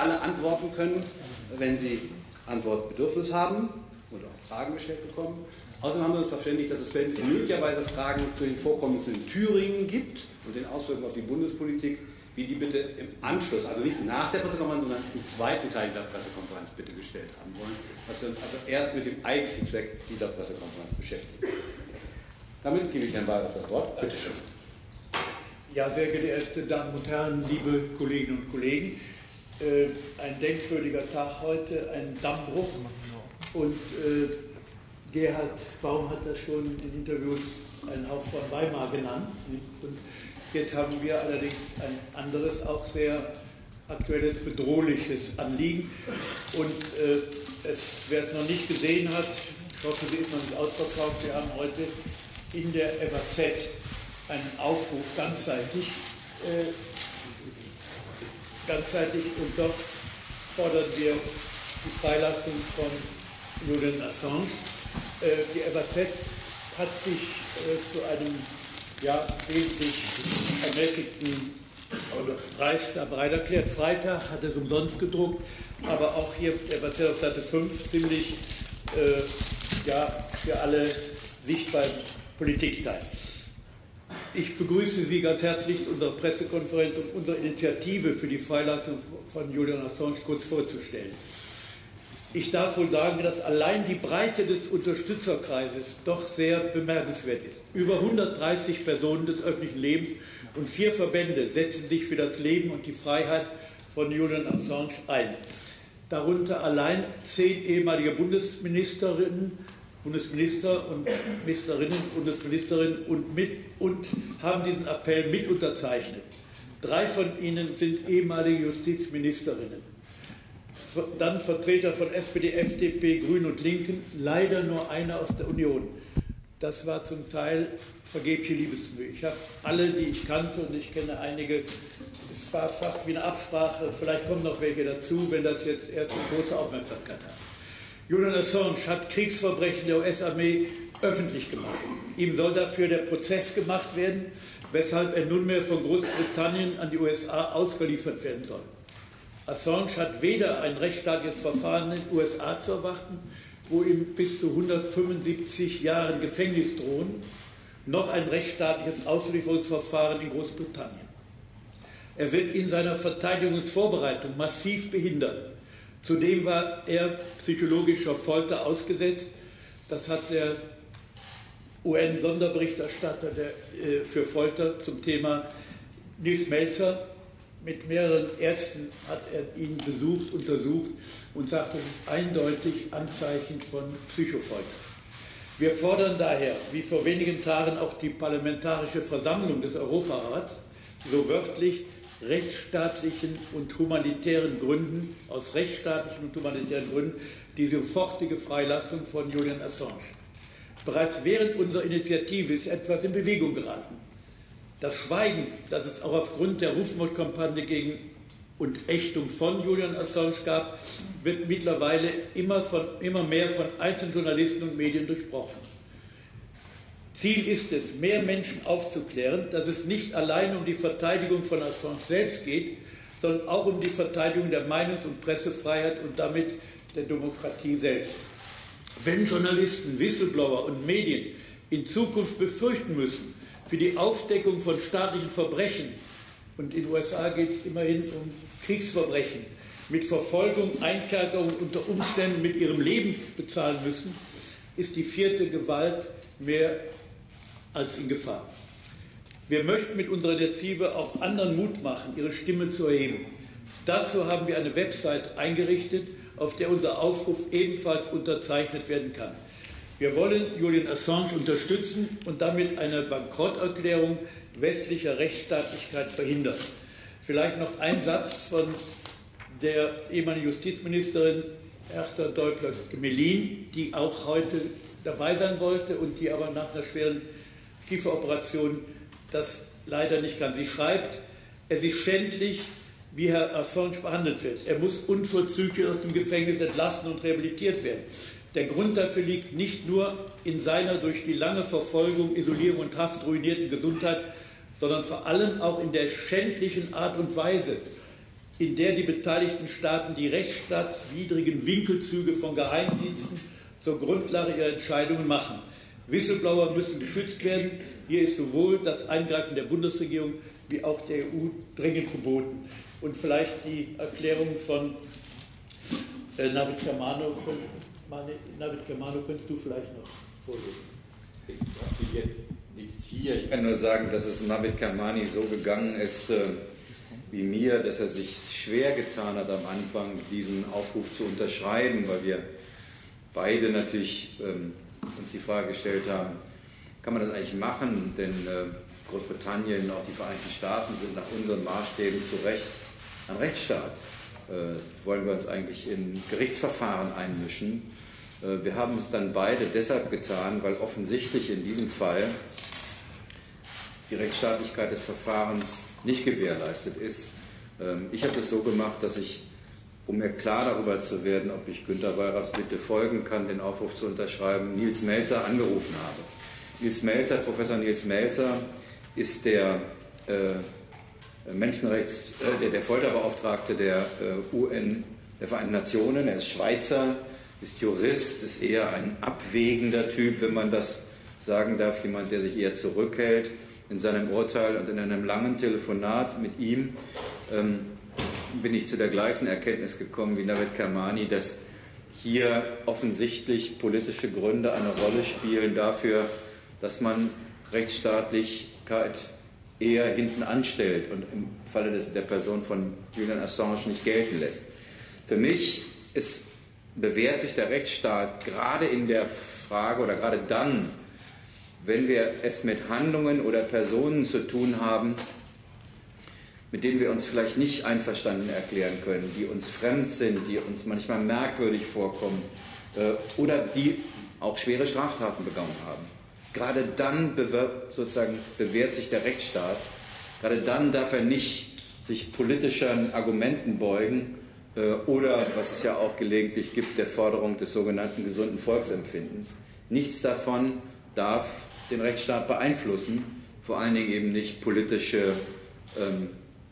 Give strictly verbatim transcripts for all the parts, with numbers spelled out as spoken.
alle antworten können, wenn sie Antwortbedürfnis haben oder auch Fragen gestellt bekommen. Außerdem haben wir uns verständigt, dass es, wenn es möglicherweise Fragen zu den Vorkommnissen in Thüringen gibt und den Auswirkungen auf die Bundespolitik, wie die bitte im Anschluss, also nicht nach der Pressekonferenz, sondern im zweiten Teil dieser Pressekonferenz bitte gestellt haben wollen, dass wir uns also erst mit dem eigentlichen Zweck dieser Pressekonferenz beschäftigen. Damit gebe ich Herrn Wallraff das Wort. Bitte schön. Ja, sehr geehrte Damen und Herren, liebe Kolleginnen und Kollegen, äh, ein denkwürdiger Tag heute, ein Dammbruch. Und äh, Gerhard Baum hat das schon in Interviews einen Hauch von Weimar genannt. Und jetzt haben wir allerdings ein anderes, auch sehr aktuelles, bedrohliches Anliegen. Und äh, es, wer es noch nicht gesehen hat, ich hoffe, sie ist noch nicht ausverkauft, wir haben heute in der F A Z einen Aufruf ganzseitig, äh, ganzseitig und dort fordern wir die Freilassung von Julian Assange. Äh, die F A Z hat sich äh, zu einem ja, wesentlich ermäßigten Preis da bereit erklärt. Freitag hat es umsonst gedruckt, aber auch hier der F A Z auf Seite fünf ziemlich äh, ja, für alle sichtbar Politikteil. Ich begrüße Sie ganz herzlich, unsere Pressekonferenz und unsere Initiative für die Freilassung von Julian Assange kurz vorzustellen. Ich darf wohl sagen, dass allein die Breite des Unterstützerkreises doch sehr bemerkenswert ist. Über hundertdreißig Personen des öffentlichen Lebens und vier Verbände setzen sich für das Leben und die Freiheit von Julian Assange ein. Darunter allein zehn ehemalige Bundesministerinnen, Bundesminister und Ministerinnen, Bundesministerinnen und, mit, und haben diesen Appell mit unterzeichnet. Drei von ihnen sind ehemalige Justizministerinnen. Dann Vertreter von S P D, F D P, Grünen und Linken, leider nur einer aus der Union. Das war zum Teil vergebliche Liebesmühe. Ich habe alle, die ich kannte, und ich kenne einige, es war fast wie eine Absprache, vielleicht kommen noch welche dazu, wenn das jetzt erst eine große Aufmerksamkeit hat. Julian Assange hat Kriegsverbrechen der U S-Armee öffentlich gemacht. Ihm soll dafür der Prozess gemacht werden, weshalb er nunmehr von Großbritannien an die U S A ausgeliefert werden soll. Assange hat weder ein rechtsstaatliches Verfahren in den U S A zu erwarten, wo ihm bis zu hundertfünfundsiebzig Jahren Gefängnis drohen, noch ein rechtsstaatliches Auslieferungsverfahren in Großbritannien. Er wird in seiner Verteidigungsvorbereitung massiv behindert. Zudem war er psychologischer Folter ausgesetzt. Das hat der U N-Sonderberichterstatter für Folter zum Thema Nils Melzer, mit mehreren Ärzten hat er ihn besucht, untersucht und sagt, das ist eindeutig Anzeichen von Psychofolter. Wir fordern daher, wie vor wenigen Tagen auch die Parlamentarische Versammlung des Europarats, so wörtlich rechtsstaatlichen und humanitären Gründen, aus rechtsstaatlichen und humanitären Gründen, die sofortige Freilassung von Julian Assange. Bereits während unserer Initiative ist etwas in Bewegung geraten. Das Schweigen, das es auch aufgrund der Rufmordkampagne gegen und Ächtung von Julian Assange gab, wird mittlerweile immer, von, immer mehr von einzelnen Journalisten und Medien durchbrochen. Ziel ist es, mehr Menschen aufzuklären, dass es nicht allein um die Verteidigung von Assange selbst geht, sondern auch um die Verteidigung der Meinungs- und Pressefreiheit und damit der Demokratie selbst. Wenn Journalisten, Whistleblower und Medien in Zukunft befürchten müssen, für die Aufdeckung von staatlichen Verbrechen, und in den U S A geht es immerhin um Kriegsverbrechen, mit Verfolgung, Einkerkerung unter Umständen mit ihrem Leben bezahlen müssen, ist die vierte Gewalt mehr als in Gefahr. Wir möchten mit unserer Initiative auch anderen Mut machen, ihre Stimme zu erheben. Dazu haben wir eine Website eingerichtet, auf der unser Aufruf ebenfalls unterzeichnet werden kann. Wir wollen Julian Assange unterstützen und damit eine Bankrotterklärung westlicher Rechtsstaatlichkeit verhindern. Vielleicht noch ein Satz von der ehemaligen Justizministerin Hertha Däubler-Gemelin, die auch heute dabei sein wollte und die aber nach einer schweren Kieferoperation das leider nicht kann. Sie schreibt, es ist schändlich, wie Herr Assange behandelt wird. Er muss unverzüglich aus dem Gefängnis entlassen und rehabilitiert werden. Der Grund dafür liegt nicht nur in seiner durch die lange Verfolgung, Isolierung und Haft ruinierten Gesundheit, sondern vor allem auch in der schändlichen Art und Weise, in der die beteiligten Staaten die rechtsstaatswidrigen Winkelzüge von Geheimdiensten zur Grundlage ihrer Entscheidungen machen. Whistleblower müssen geschützt werden. Hier ist sowohl das Eingreifen der Bundesregierung wie auch der E U dringend geboten. Und vielleicht die Erklärung von äh, Navid Kermano, Navid Kermano, könntest du vielleicht noch vorlesen. Ich habe hier nichts hier. Ich kann nur sagen, dass es Navid Kermani so gegangen ist äh, wie mir, dass er sich schwer getan hat, am Anfang diesen Aufruf zu unterschreiben, weil wir beide natürlich ähm, uns die Frage gestellt haben, kann man das eigentlich machen? Denn äh, Großbritannien, auch die Vereinigten Staaten sind nach unseren Maßstäben zu Recht ein Rechtsstaat. Äh, wollen wir uns eigentlich in Gerichtsverfahren einmischen? Äh, wir haben es dann beide deshalb getan, weil offensichtlich in diesem Fall die Rechtsstaatlichkeit des Verfahrens nicht gewährleistet ist. Ähm, ich habe es so gemacht, dass ich, um mir klar darüber zu werden, ob ich Günter Wallraffs Bitte folgen kann, den Aufruf zu unterschreiben, Nils Melzer angerufen habe. Nils Melzer, Professor Nils Melzer, ist der äh, Menschenrechts, äh, der, der Folterbeauftragte der äh, U N, der Vereinten Nationen. Er ist Schweizer, ist Jurist, ist eher ein abwägender Typ, wenn man das sagen darf, jemand, der sich eher zurückhält in seinem Urteil. Und in einem langen Telefonat mit ihm ähm, bin ich zu der gleichen Erkenntnis gekommen wie Navid Kermani, dass hier offensichtlich politische Gründe eine Rolle spielen dafür, dass man Rechtsstaatlichkeit eher hinten anstellt und im Falle des, der Person von Julian Assange nicht gelten lässt. Für mich ist, bewährt sich der Rechtsstaat gerade in der Frage oder gerade dann, wenn wir es mit Handlungen oder Personen zu tun haben, mit denen wir uns vielleicht nicht einverstanden erklären können, die uns fremd sind, die uns manchmal merkwürdig vorkommen äh, oder die auch schwere Straftaten begangen haben. Gerade dann bewirbt, sozusagen bewährt sich der Rechtsstaat. Gerade dann darf er nicht sich politischen Argumenten beugen äh, oder, was es ja auch gelegentlich gibt, der Forderung des sogenannten gesunden Volksempfindens. Nichts davon darf den Rechtsstaat beeinflussen, vor allen Dingen eben nicht politische ähm,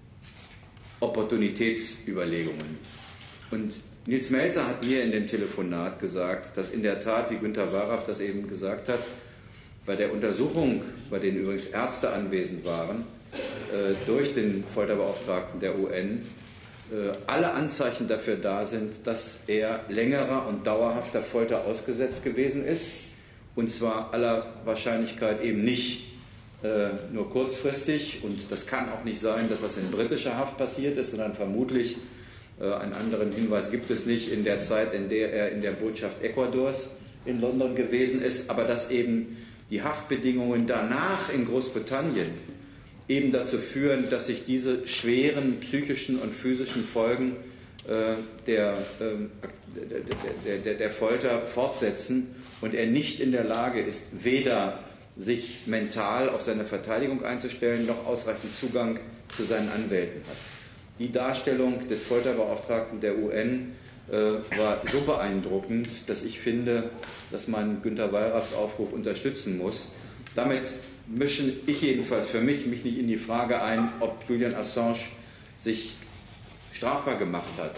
Opportunitätsüberlegungen. Und Nils Melzer hat mir in dem Telefonat gesagt, dass in der Tat, wie Günter Wallraff das eben gesagt hat, bei der Untersuchung, bei denen übrigens Ärzte anwesend waren, äh, durch den Folterbeauftragten der U N, äh, alle Anzeichen dafür da sind, dass er längerer und dauerhafter Folter ausgesetzt gewesen ist, und zwar aller Wahrscheinlichkeit eben nicht äh, nur kurzfristig, und das kann auch nicht sein, dass das in britischer Haft passiert ist, sondern vermutlich, äh, einen anderen Hinweis gibt es nicht, in der Zeit, in der er in der Botschaft Ecuadors in London gewesen ist, aber dass eben die Haftbedingungen danach in Großbritannien eben dazu führen, dass sich diese schweren psychischen und physischen Folgen äh, der, äh, der, der, der Folter fortsetzen und er nicht in der Lage ist, weder sich mental auf seine Verteidigung einzustellen, noch ausreichend Zugang zu seinen Anwälten hat. Die Darstellung des Folterbeauftragten der U N äh, war so beeindruckend, dass ich finde, dass man Günter Wallraffs Aufruf unterstützen muss. Damit mische ich jedenfalls für mich, mich nicht in die Frage ein, ob Julian Assange sich strafbar gemacht hat.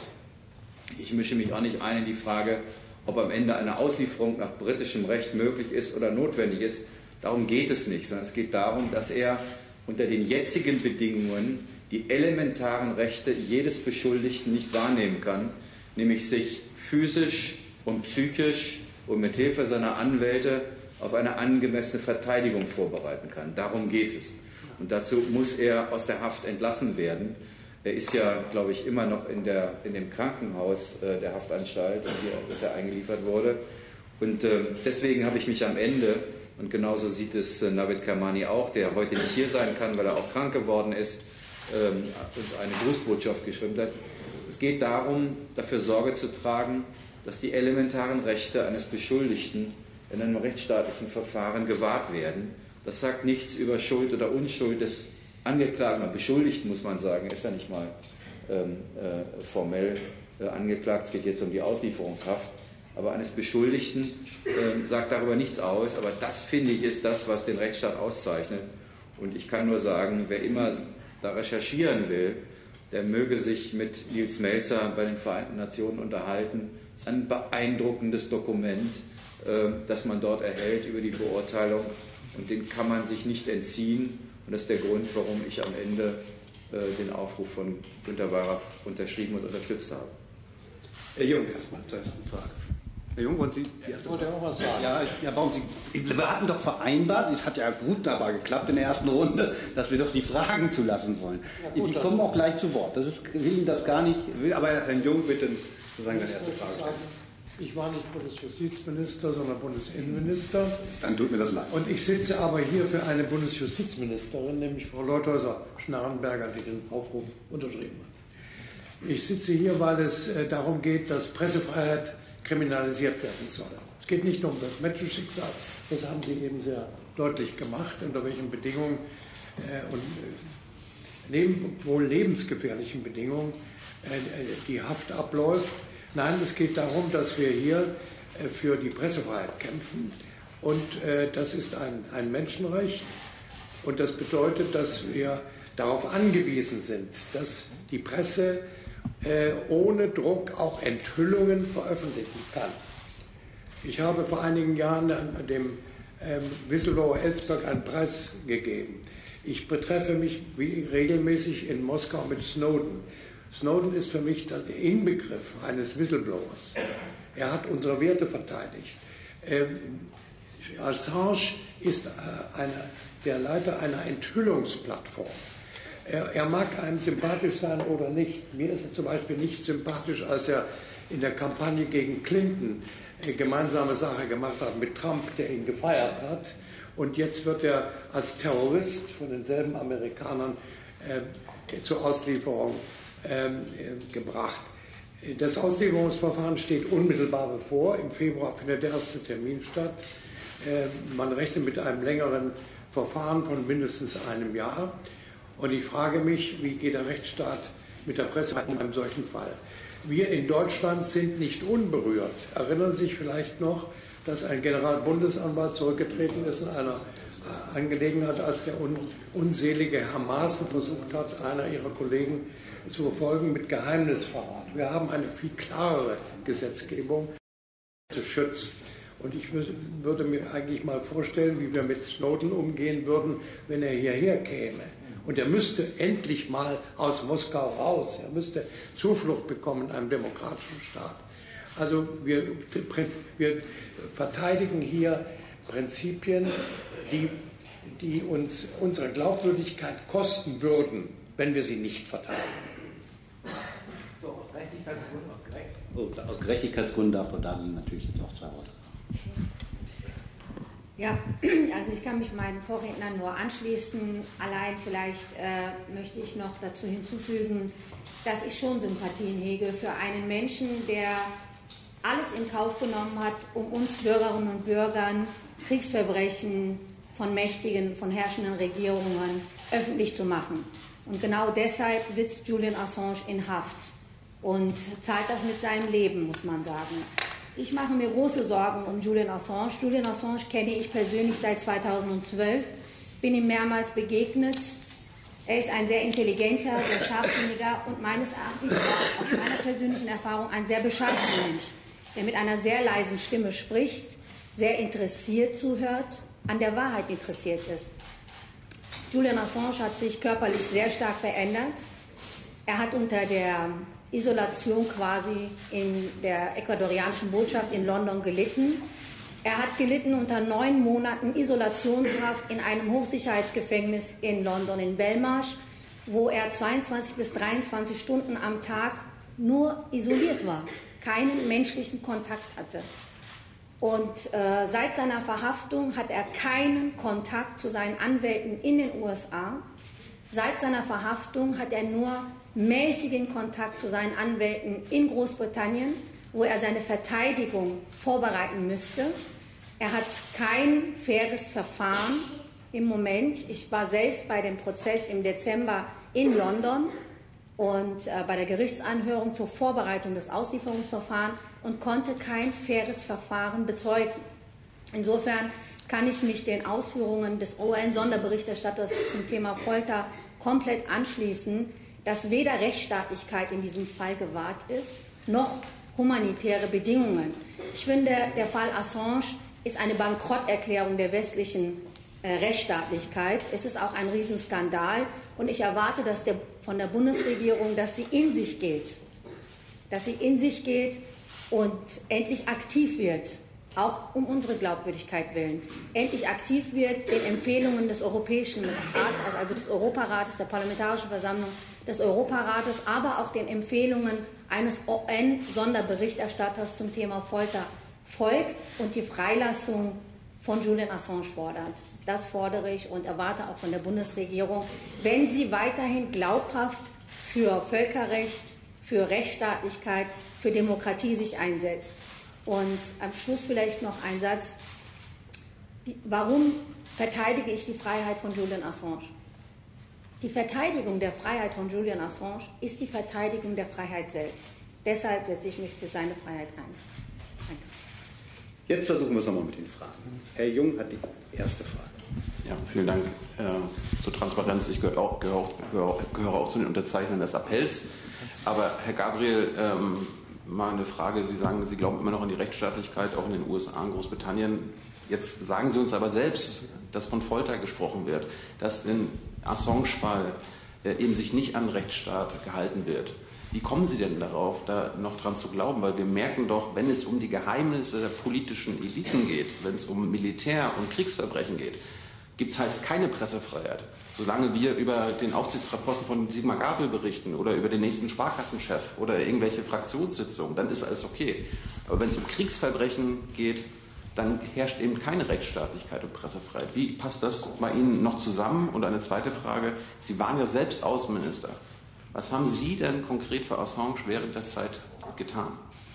Ich mische mich auch nicht ein in die Frage, ob am Ende eine Auslieferung nach britischem Recht möglich ist oder notwendig ist. Darum geht es nicht, sondern es geht darum, dass er unter den jetzigen Bedingungen die elementaren Rechte jedes Beschuldigten nicht wahrnehmen kann, nämlich sich physisch und psychisch und mit Hilfe seiner Anwälte auf eine angemessene Verteidigung vorbereiten kann. Darum geht es. Und dazu muss er aus der Haft entlassen werden. Er ist ja, glaube ich, immer noch in, der, in dem Krankenhaus äh, der Haftanstalt, in die, das er eingeliefert wurde. Und äh, deswegen habe ich mich am Ende, und genauso sieht es äh, Navid Kermani auch, der heute nicht hier sein kann, weil er auch krank geworden ist, äh, uns eine Grußbotschaft geschrieben hat. Es geht darum, dafür Sorge zu tragen, dass die elementaren Rechte eines Beschuldigten in einem rechtsstaatlichen Verfahren gewahrt werden. Das sagt nichts über Schuld oder Unschuld des Angeklagten oder Beschuldigten, muss man sagen, ist ja nicht mal ähm, äh, formell äh, angeklagt, es geht jetzt um die Auslieferungshaft, aber eines Beschuldigten äh, sagt darüber nichts aus, aber das, finde ich, ist das, was den Rechtsstaat auszeichnet. Und ich kann nur sagen, wer immer da recherchieren will, der möge sich mit Nils Melzer bei den Vereinten Nationen unterhalten. Es ist ein beeindruckendes Dokument, das man dort erhält über die Beurteilung, und den kann man sich nicht entziehen. Und das ist der Grund, warum ich am Ende den Aufruf von Günter Wahrer unterschrieben und unterstützt habe. Herr Jung, erstmal zur ersten Frage. Herr Jung, wollen Sie die erste Frage? Wollte auch was sagen. Ja, ich, ja, warum Sie, wir hatten doch vereinbart, es hat ja wunderbar geklappt in der ersten Runde, dass wir doch die Fragen zulassen wollen. Ja, gut, Sie kommen auch gleich zu Wort. Das ist, will Ihnen das gar nicht, will, aber Herrn Jung, bitte sozusagen eine erste Frage stellen. Ich war nicht Bundesjustizminister, sondern Bundesinnenminister. Dann tut mir das leid. Und ich sitze aber hier für eine Bundesjustizministerin, nämlich Frau Leuthäuser-Schnarrenberger, die den Aufruf unterschrieben hat. Ich sitze hier, weil es äh, darum geht, dass Pressefreiheit kriminalisiert werden soll. Es geht nicht nur um das Menschenschicksal, das haben Sie eben sehr deutlich gemacht, unter welchen Bedingungen äh, und äh, leben, wohl lebensgefährlichen Bedingungen äh, die Haft abläuft. Nein, es geht darum, dass wir hier äh, für die Pressefreiheit kämpfen, und äh, das ist ein, ein Menschenrecht, und das bedeutet, dass wir darauf angewiesen sind, dass die Presse äh, ohne Druck auch Enthüllungen veröffentlichen kann. Ich habe vor einigen Jahren dem ähm, Whistleblower Ellsberg einen Preis gegeben. Ich betreffe mich wie regelmäßig in Moskau mit Snowden. Snowden ist für mich der Inbegriff eines Whistleblowers. Er hat unsere Werte verteidigt. Ähm, Assange ist äh, eine, der Leiter einer Enthüllungsplattform. Er, er mag einem sympathisch sein oder nicht. Mir ist er zum Beispiel nicht sympathisch, als er in der Kampagne gegen Clinton äh, gemeinsame Sache gemacht hat mit Trump, der ihn gefeiert hat. Und jetzt wird er als Terrorist von denselben Amerikanern äh, zur Auslieferung Ähm, äh, gebracht. Das Auslieferungsverfahren steht unmittelbar bevor. Im Februar findet der erste Termin statt. Äh, man rechnet mit einem längeren Verfahren von mindestens einem Jahr. Und ich frage mich, wie geht der Rechtsstaat mit der Presse in einem solchen Fall? Wir in Deutschland sind nicht unberührt. Erinnern Sie sich vielleicht noch, dass ein Generalbundesanwalt zurückgetreten ist in einer Angelegenheit, als der un unselige Herr Maaßen versucht hat, einer ihrer Kollegen zu verfolgen mit Geheimnisverrat. Wir haben eine viel klarere Gesetzgebung zu schützen. Und ich würde mir eigentlich mal vorstellen, wie wir mit Snowden umgehen würden, wenn er hierher käme. Und er müsste endlich mal aus Moskau raus. Er müsste Zuflucht bekommen in einem demokratischen Staat. Also wir, wir verteidigen hier Prinzipien, die, die uns unsere Glaubwürdigkeit kosten würden, wenn wir sie nicht verteidigen. So, aus Gerechtigkeitsgründen, aus Gerechtigkeitsgründen. Oh, aus Gerechtigkeitsgründen darf Frau Dahlin natürlich jetzt auch zwei Worte sagen. Ja, also ich kann mich meinen Vorrednern nur anschließen. Allein vielleicht äh, möchte ich noch dazu hinzufügen, dass ich schon Sympathien hege für einen Menschen, der alles in Kauf genommen hat, um uns Bürgerinnen und Bürgern Kriegsverbrechen von mächtigen, von herrschenden Regierungen öffentlich zu machen. Und genau deshalb sitzt Julian Assange in Haft und zahlt das mit seinem Leben, muss man sagen. Ich mache mir große Sorgen um Julian Assange. Julian Assange kenne ich persönlich seit zweitausendzwölf, bin ihm mehrmals begegnet. Er ist ein sehr intelligenter, sehr scharfsinniger und meines Erachtens auch aus meiner persönlichen Erfahrung ein sehr bescheidener Mensch, der mit einer sehr leisen Stimme spricht, sehr interessiert zuhört, an der Wahrheit interessiert ist. Julian Assange hat sich körperlich sehr stark verändert. Er hat unter der Isolation quasi in der ecuadorianischen Botschaft in London gelitten. Er hat gelitten unter neun Monaten Isolationshaft in einem Hochsicherheitsgefängnis in London, in Belmarsh, wo er zweiundzwanzig bis dreiundzwanzig Stunden am Tag nur isoliert war, keinen menschlichen Kontakt hatte. Und äh, seit seiner Verhaftung hat er keinen Kontakt zu seinen Anwälten in den U S A. Seit seiner Verhaftung hat er nur mäßigen Kontakt zu seinen Anwälten in Großbritannien, wo er seine Verteidigung vorbereiten müsste. Er hat kein faires Verfahren im Moment. Ich war selbst bei dem Prozess im Dezember in London und äh, bei der Gerichtsanhörung zur Vorbereitung des Auslieferungsverfahrens und konnte kein faires Verfahren bezeugen. Insofern kann ich mich den Ausführungen des O U N-Sonderberichterstatters zum Thema Folter komplett anschließen. dass weder Rechtsstaatlichkeit in diesem Fall gewahrt ist, noch humanitäre Bedingungen. Ich finde, der Fall Assange ist eine Bankrotterklärung der westlichen äh, Rechtsstaatlichkeit. Es ist auch ein Riesenskandal und ich erwarte dass der, von der Bundesregierung, dass sie in sich geht, dass sie in sich geht und endlich aktiv wird, auch um unsere Glaubwürdigkeit willen, endlich aktiv wird, den Empfehlungen des Europäischen Rates, also des Europarates, der Parlamentarischen Versammlung des Europarates, aber auch den Empfehlungen eines O N-Sonderberichterstatters zum Thema Folter folgt und die Freilassung von Julian Assange fordert. Das fordere ich und erwarte auch von der Bundesregierung, wenn sie weiterhin glaubhaft für Völkerrecht, für Rechtsstaatlichkeit, für Demokratie sich einsetzt. Und am Schluss vielleicht noch ein Satz. Warum verteidige ich die Freiheit von Julian Assange? Die Verteidigung der Freiheit von Julian Assange ist die Verteidigung der Freiheit selbst. Deshalb setze ich mich für seine Freiheit ein. Danke. Jetzt versuchen wir es nochmal mit den Fragen. Herr Jung hat die erste Frage. Ja, vielen Dank äh, zur Transparenz. Ich gehöre auch, gehör, gehör, gehöre auch zu den Unterzeichnern des Appells. Aber Herr Gabriel, ähm, mal eine Frage. Sie sagen, Sie glauben immer noch an die Rechtsstaatlichkeit, auch in den U S A und Großbritannien. Jetzt sagen Sie uns aber selbst, dass von Folter gesprochen wird, dass im Assange-Fall äh, eben sich nicht an Rechtsstaat gehalten wird. Wie kommen Sie denn darauf, da noch dran zu glauben? Weil wir merken doch, wenn es um die Geheimnisse der politischen Eliten geht, wenn es um Militär- und Kriegsverbrechen geht, gibt es halt keine Pressefreiheit. Solange wir über den Aufsichtsratposten von Sigmar Gabriel berichten oder über den nächsten Sparkassenchef oder irgendwelche Fraktionssitzungen, dann ist alles okay. Aber wenn es um Kriegsverbrechen geht, dann herrscht eben keine Rechtsstaatlichkeit und Pressefreiheit. Wie passt das bei Ihnen noch zusammen? Und eine zweite Frage, Sie waren ja selbst Außenminister. Was haben Sie denn konkret für Assange während der Zeit getan?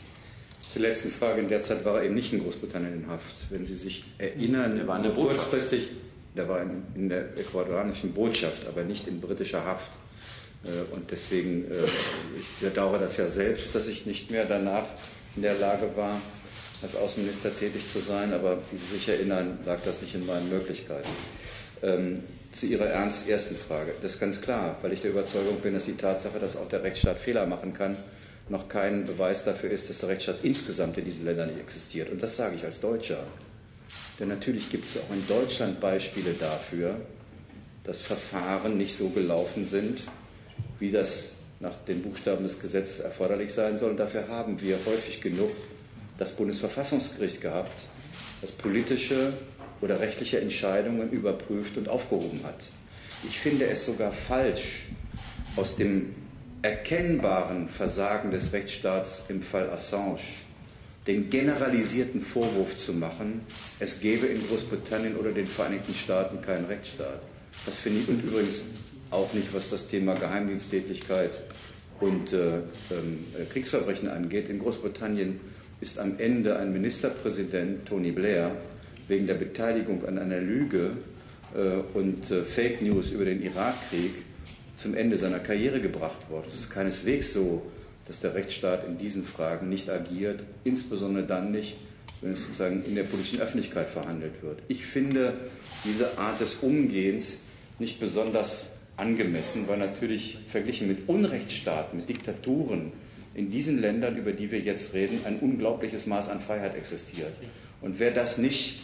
Zur letzten Frage. In der Zeit war er eben nicht in Großbritannien in Haft. Wenn Sie sich erinnern, er war in der Botschaft. kurzfristig, der war in, in der ecuadorianischen Botschaft, aber nicht in britischer Haft. Und deswegen, ich bedauere das ja selbst, dass ich nicht mehr danach in der Lage war, als Außenminister tätig zu sein. Aber wie Sie sich erinnern, lag das nicht in meinen Möglichkeiten. Ähm, zu Ihrer ernst ersten Frage. Das ist ganz klar, weil ich der Überzeugung bin, dass die Tatsache, dass auch der Rechtsstaat Fehler machen kann, noch kein Beweis dafür ist, dass der Rechtsstaat insgesamt in diesen Ländern nicht existiert. Und das sage ich als Deutscher. Denn natürlich gibt es auch in Deutschland Beispiele dafür, dass Verfahren nicht so gelaufen sind, wie das nach den Buchstaben des Gesetzes erforderlich sein soll. Und dafür haben wir häufig genug das Bundesverfassungsgericht gehabt, das politische oder rechtliche Entscheidungen überprüft und aufgehoben hat. Ich finde es sogar falsch, aus dem erkennbaren Versagen des Rechtsstaats im Fall Assange den generalisierten Vorwurf zu machen, es gäbe in Großbritannien oder den Vereinigten Staaten keinen Rechtsstaat. Das finde ich, und übrigens auch nicht, was das Thema Geheimdiensttätigkeit und äh, äh, Kriegsverbrechen angeht. In Großbritannien ist am Ende ein Ministerpräsident, Tony Blair, wegen der Beteiligung an einer Lüge äh, und äh, Fake News über den Irakkrieg zum Ende seiner Karriere gebracht worden. Es ist keineswegs so, dass der Rechtsstaat in diesen Fragen nicht agiert, insbesondere dann nicht, wenn es sozusagen in der politischen Öffentlichkeit verhandelt wird. Ich finde diese Art des Umgehens nicht besonders angemessen, weil natürlich verglichen mit Unrechtsstaaten, mit Diktaturen in diesen Ländern, über die wir jetzt reden, ein unglaubliches Maß an Freiheit existiert. Und wer das nicht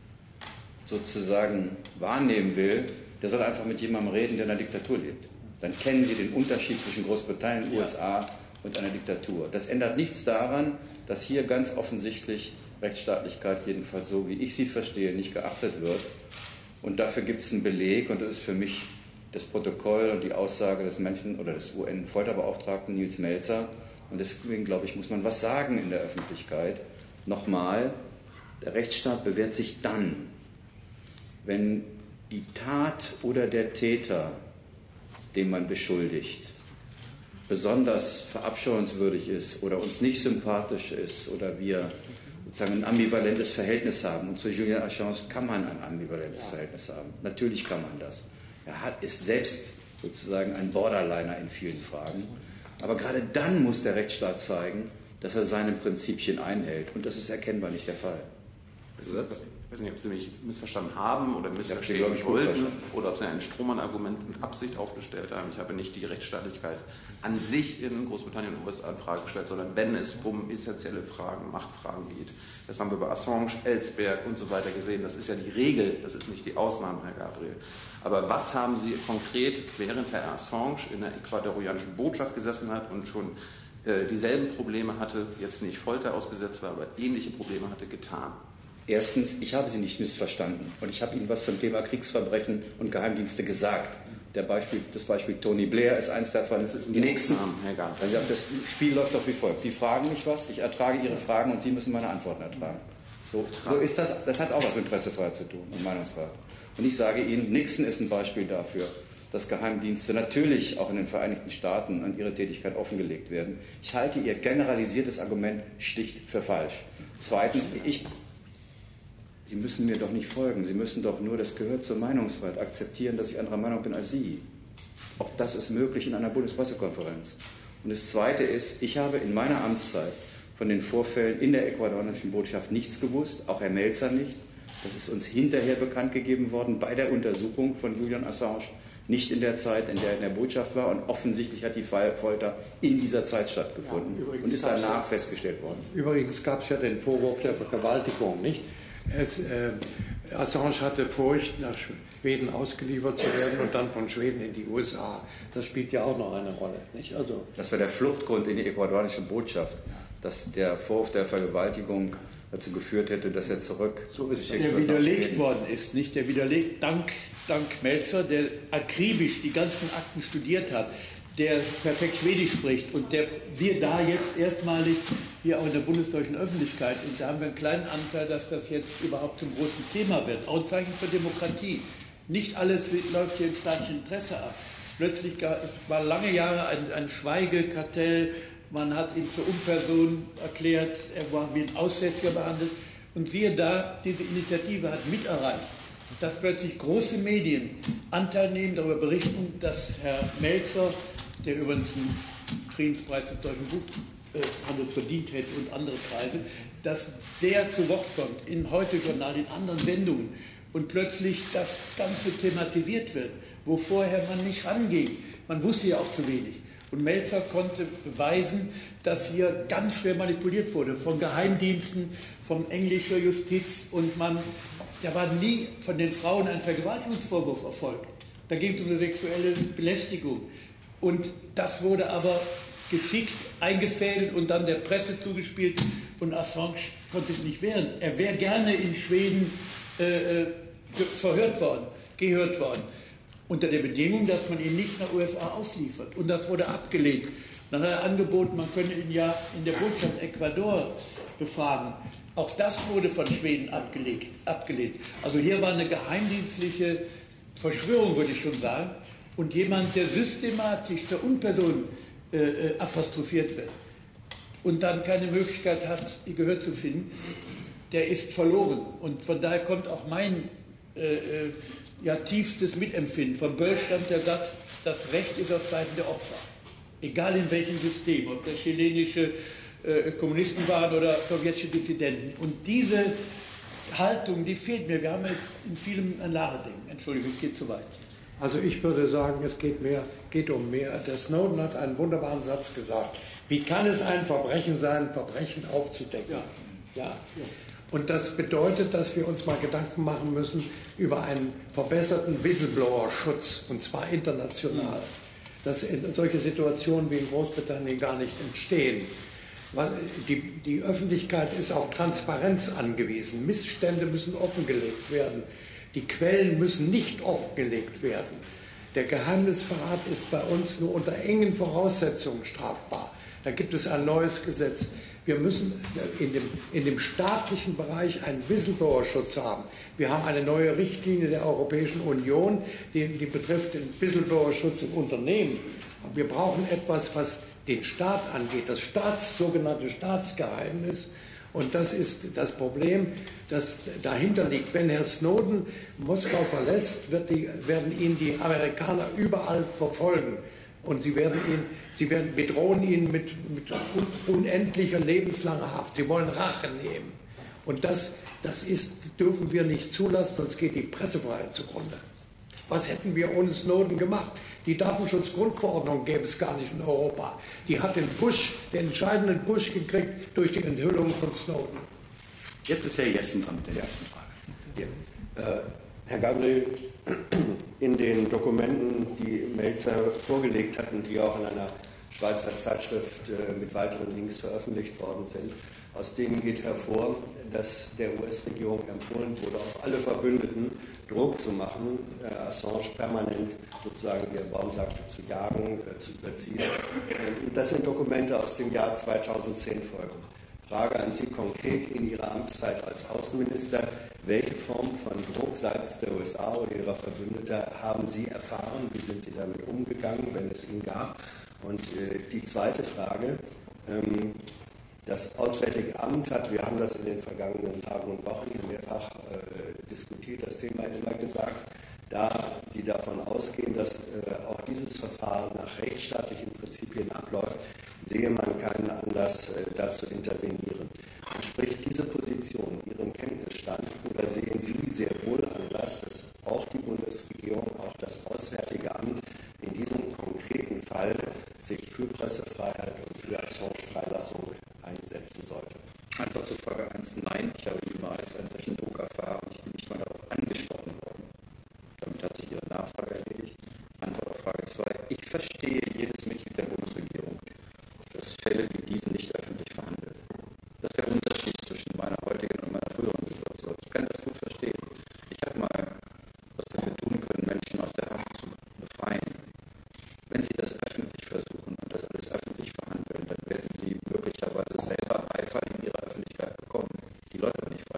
sozusagen wahrnehmen will, der soll einfach mit jemandem reden, der in einer Diktatur lebt. Dann kennen Sie den Unterschied zwischen Großbritannien, U S A und einer Diktatur. Das ändert nichts daran, dass hier ganz offensichtlich Rechtsstaatlichkeit, jedenfalls so wie ich sie verstehe, nicht geachtet wird. Und dafür gibt es einen Beleg, und das ist für mich das Protokoll und die Aussage des Menschen- oder des U N-Folterbeauftragten Nils Melzer. Und deswegen, glaube ich, muss man was sagen in der Öffentlichkeit. Nochmal, der Rechtsstaat bewährt sich dann, wenn die Tat oder der Täter, den man beschuldigt, besonders verabscheuenswürdig ist oder uns nicht sympathisch ist oder wir sozusagen ein ambivalentes Verhältnis haben. Und zu Julian Assange kann man ein ambivalentes Verhältnis haben. Natürlich kann man das. Er hat, ist selbst sozusagen ein Borderliner in vielen Fragen. Aber gerade dann muss der Rechtsstaat zeigen, dass er seine Prinzipien einhält. Und das ist erkennbar nicht der Fall. Ich weiß nicht, ob Sie mich missverstanden haben oder missverstehen ja, wollten oder ob Sie ein Strohmann-Argument mit Absicht aufgestellt haben. Ich habe nicht die Rechtsstaatlichkeit an sich in Großbritannien und U S A in Frage gestellt, sondern wenn es um essentielle Fragen, Machtfragen geht. Das haben wir bei Assange, Ellsberg und so weiter gesehen. Das ist ja die Regel, das ist nicht die Ausnahme, Herr Gabriel. Aber was haben Sie konkret, während Herr Assange in der ecuadorianischen Botschaft gesessen hat und schon äh, dieselben Probleme hatte, jetzt nicht Folter ausgesetzt war, aber ähnliche Probleme hatte, getan? Erstens, ich habe Sie nicht missverstanden und ich habe Ihnen was zum Thema Kriegsverbrechen und Geheimdienste gesagt. Der Beispiel, das Beispiel Tony Blair ist eins davon. Das ist die nächsten. Also das Spiel läuft doch wie folgt. Sie fragen mich was, ich ertrage Ihre Fragen und Sie müssen meine Antworten ertragen. So, so ist das. Das hat auch was mit Pressefreiheit zu tun und Meinungsfreiheit. Und ich sage Ihnen, Nixon ist ein Beispiel dafür, dass Geheimdienste natürlich auch in den Vereinigten Staaten an ihre Tätigkeit offengelegt werden. Ich halte Ihr generalisiertes Argument schlicht für falsch. Zweitens, ich Sie müssen mir doch nicht folgen. Sie müssen doch nur, das gehört zur Meinungsfreiheit, akzeptieren, dass ich anderer Meinung bin als Sie. Auch das ist möglich in einer Bundespressekonferenz. Und das Zweite ist, ich habe in meiner Amtszeit von den Vorfällen in der ecuadorianischen Botschaft nichts gewusst, auch Herr Melzer nicht. Das ist uns hinterher bekannt gegeben worden bei der Untersuchung von Julian Assange, nicht in der Zeit, in der er in der Botschaft war. Und offensichtlich hat die Folter in dieser Zeit stattgefunden ja, und ist danach ja, festgestellt worden. Übrigens gab es ja den Vorwurf der Vergewaltigung, nicht? Es, äh, Assange hatte Furcht, nach Schweden ausgeliefert zu werden und dann von Schweden in die U S A. Das spielt ja auch noch eine Rolle. Nicht? Also, das war der Fluchtgrund in die ecuadorianische Botschaft, dass der Vorwurf der Vergewaltigung dazu geführt hätte, dass er zurück so ist der widerlegt worden ist, nicht der widerlegt dank dank Melzer, der akribisch die ganzen Akten studiert hat, der perfekt Schwedisch spricht und der wir da jetzt erstmalig hier auch in der bundesdeutschen Öffentlichkeit, und da haben wir einen kleinen Anteil, dass das jetzt überhaupt zum großen Thema wird. Auch ein Zeichen für Demokratie. Nicht alles läuft hier im staatlichen Interesse ab. Plötzlich war lange Jahre ein, ein Schweigekartell, man hat ihn zur Unperson erklärt, er war wie ein Aussätziger behandelt. Und siehe da, diese Initiative hat mit erreicht, dass plötzlich große Medien Anteil nehmen, darüber berichten, dass Herr Melzer, der übrigens einen Friedenspreis des deutschen Buchhandels verdient hätte und andere Preise, dass der zu Wort kommt in Heute-Journal, in anderen Sendungen und plötzlich das Ganze thematisiert wird, wo vorher man nicht ranging. Man wusste ja auch zu wenig. Und Melzer konnte beweisen, dass hier ganz schwer manipuliert wurde von Geheimdiensten, von englischer Justiz, und man, da war nie von den Frauen ein Vergewaltigungsvorwurf erfolgt. Da ging es um eine sexuelle Belästigung. Und das wurde aber geschickt eingefädelt und dann der Presse zugespielt, und Assange konnte sich nicht wehren. Er wäre gerne in Schweden äh, verhört worden, gehört worden, unter der Bedingung, dass man ihn nicht nach U S A ausliefert. Und das wurde abgelehnt. Dann hat er angeboten, man könne ihn ja in der Botschaft Ecuador befragen. Auch das wurde von Schweden abgelehnt. abgelehnt. Also hier war eine geheimdienstliche Verschwörung, würde ich schon sagen. Und jemand, der systematisch der Unperson äh, apostrophiert wird und dann keine Möglichkeit hat, ihr Gehör zu finden, der ist verloren. Und von daher kommt auch mein äh, ja, tiefstes Mitempfinden. Von Böll stammt der Satz, das Recht ist auf Seiten der Opfer. Egal in welchem System, ob das chilenische äh, Kommunisten waren oder sowjetische Dissidenten. Und diese Haltung, die fehlt mir. Wir haben in vielem ein Lager-Ding. Entschuldigung, es geht zu weit. Also ich würde sagen, es geht, mehr, geht um mehr. Der Snowden hat einen wunderbaren Satz gesagt. Wie kann es ein Verbrechen sein, Verbrechen aufzudecken? Ja. Ja. Ja. Und das bedeutet, dass wir uns mal Gedanken machen müssen über einen verbesserten Whistleblower-Schutz, und zwar international. Dass solche Situationen wie in Großbritannien gar nicht entstehen. Weil die, die Öffentlichkeit ist auf Transparenz angewiesen. Missstände müssen offengelegt werden. Die Quellen müssen nicht offengelegt werden. Der Geheimnisverrat ist bei uns nur unter engen Voraussetzungen strafbar. Da gibt es ein neues Gesetz. Wir müssen in dem, in dem staatlichen Bereich einen Whistleblower-Schutz haben. Wir haben eine neue Richtlinie der Europäischen Union, die, die betrifft den Whistleblower-Schutz im Unternehmen. Aber wir brauchen etwas, was den Staat angeht, das Staats, sogenannte Staatsgeheimnis. Und das ist das Problem, das dahinter liegt. Wenn Herr Snowden Moskau verlässt, wird die, werden ihn die Amerikaner überall verfolgen. Und sie werden ihn, sie werden, bedrohen ihn mit, mit unendlicher lebenslanger Haft. Sie wollen Rache nehmen. Und das, das ist, dürfen wir nicht zulassen, sonst geht die Pressefreiheit zugrunde. Was hätten wir ohne Snowden gemacht? Die Datenschutzgrundverordnung gäbe es gar nicht in Europa. Die hat den Push, den entscheidenden Push gekriegt durch die Enthüllung von Snowden. Jetzt ist Herr Jessen dran mit der ersten Frage. Ja. Äh, Herr Gabriel, in den Dokumenten, die Melzer vorgelegt hat und die auch in einer Schweizer Zeitschrift äh, mit weiteren Links veröffentlicht worden sind, aus denen geht hervor, dass der U S-Regierung empfohlen wurde, auf alle Verbündeten Druck zu machen, äh, Assange permanent sozusagen, wie Herr Baum sagte, zu jagen, äh, zu überziehen. Äh, das sind Dokumente aus dem Jahr zweitausendzehn folgen. Frage an Sie konkret in Ihrer Amtszeit als Außenminister: Welche Form von Druck seitens der U S A oder ihrer Verbündeter haben Sie erfahren? Wie sind Sie damit umgegangen, wenn es ihn gab? Und äh, die zweite Frage: ähm, Das Auswärtige Amt hat, wir haben das in den vergangenen Tagen und Wochen hier mehrfach äh, diskutiert, das Thema immer gesagt, da Sie davon ausgehen, dass äh, auch dieses Verfahren nach rechtsstaatlichen Prinzipien abläuft, sehe man keinen Anlass, äh, da zu intervenieren. Entspricht diese Position Ihrem Kenntnisstand oder sehen Sie sehr wohl Anlass, dass auch die Bundesregierung, auch das Auswärtige Amt in diesem konkreten Fall sich für Pressefreiheit und für Assange-Freilassung einsetzen sollte? Antwort zur Frage eins: Nein, ich habe niemals einen solchen Druck erfahren. Ich bin nicht mal darauf angesprochen worden. Damit hat sich Ihre Nachfrage erledigt. Antwort auf Frage zwei: Ich verstehe jedes Mitglied der Bundesregierung, dass Fälle wie diesen nicht öffentlich verhandelt. Das ist der Unterschied zwischen meiner heutigen und meiner früheren Situation. Ich kann das gut verstehen. Ich habe mal was dafür tun können, Menschen aus der Haft zu befreien. Wenn Sie das öffentlich versuchen und das alles öffentlich verhandeln, dann werden Sie möglicherweise selber Beifall in Ihrer Öffentlichkeit bekommen. Die Leute aber nicht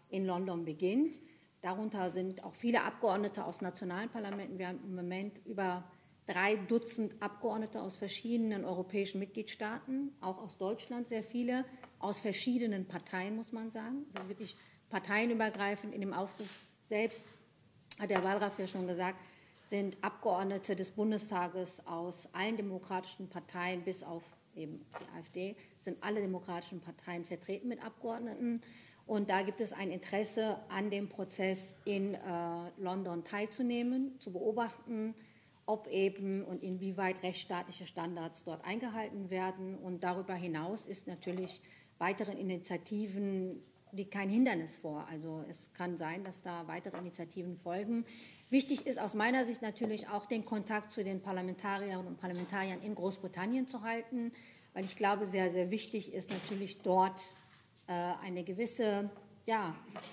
in London beginnt. Darunter sind auch viele Abgeordnete aus nationalen Parlamenten. Wir haben im Moment über drei Dutzend Abgeordnete aus verschiedenen europäischen Mitgliedstaaten, auch aus Deutschland sehr viele, aus verschiedenen Parteien, muss man sagen. Das ist wirklich parteienübergreifend. In dem Aufruf selbst hat der Wallraff ja schon gesagt, sind Abgeordnete des Bundestages aus allen demokratischen Parteien, bis auf eben die AfD, sind alle demokratischen Parteien vertreten mit Abgeordneten. Und da gibt es ein Interesse an dem Prozess in äh, London teilzunehmen, zu beobachten, ob eben und inwieweit rechtsstaatliche Standards dort eingehalten werden. Und darüber hinaus ist natürlich weiteren Initiativen liegt kein Hindernis vor. Also es kann sein, dass da weitere Initiativen folgen. Wichtig ist aus meiner Sicht natürlich auch, den Kontakt zu den Parlamentarierinnen und Parlamentariern in Großbritannien zu halten, weil ich glaube, sehr, sehr wichtig ist natürlich dort äh, eine gewisse ja,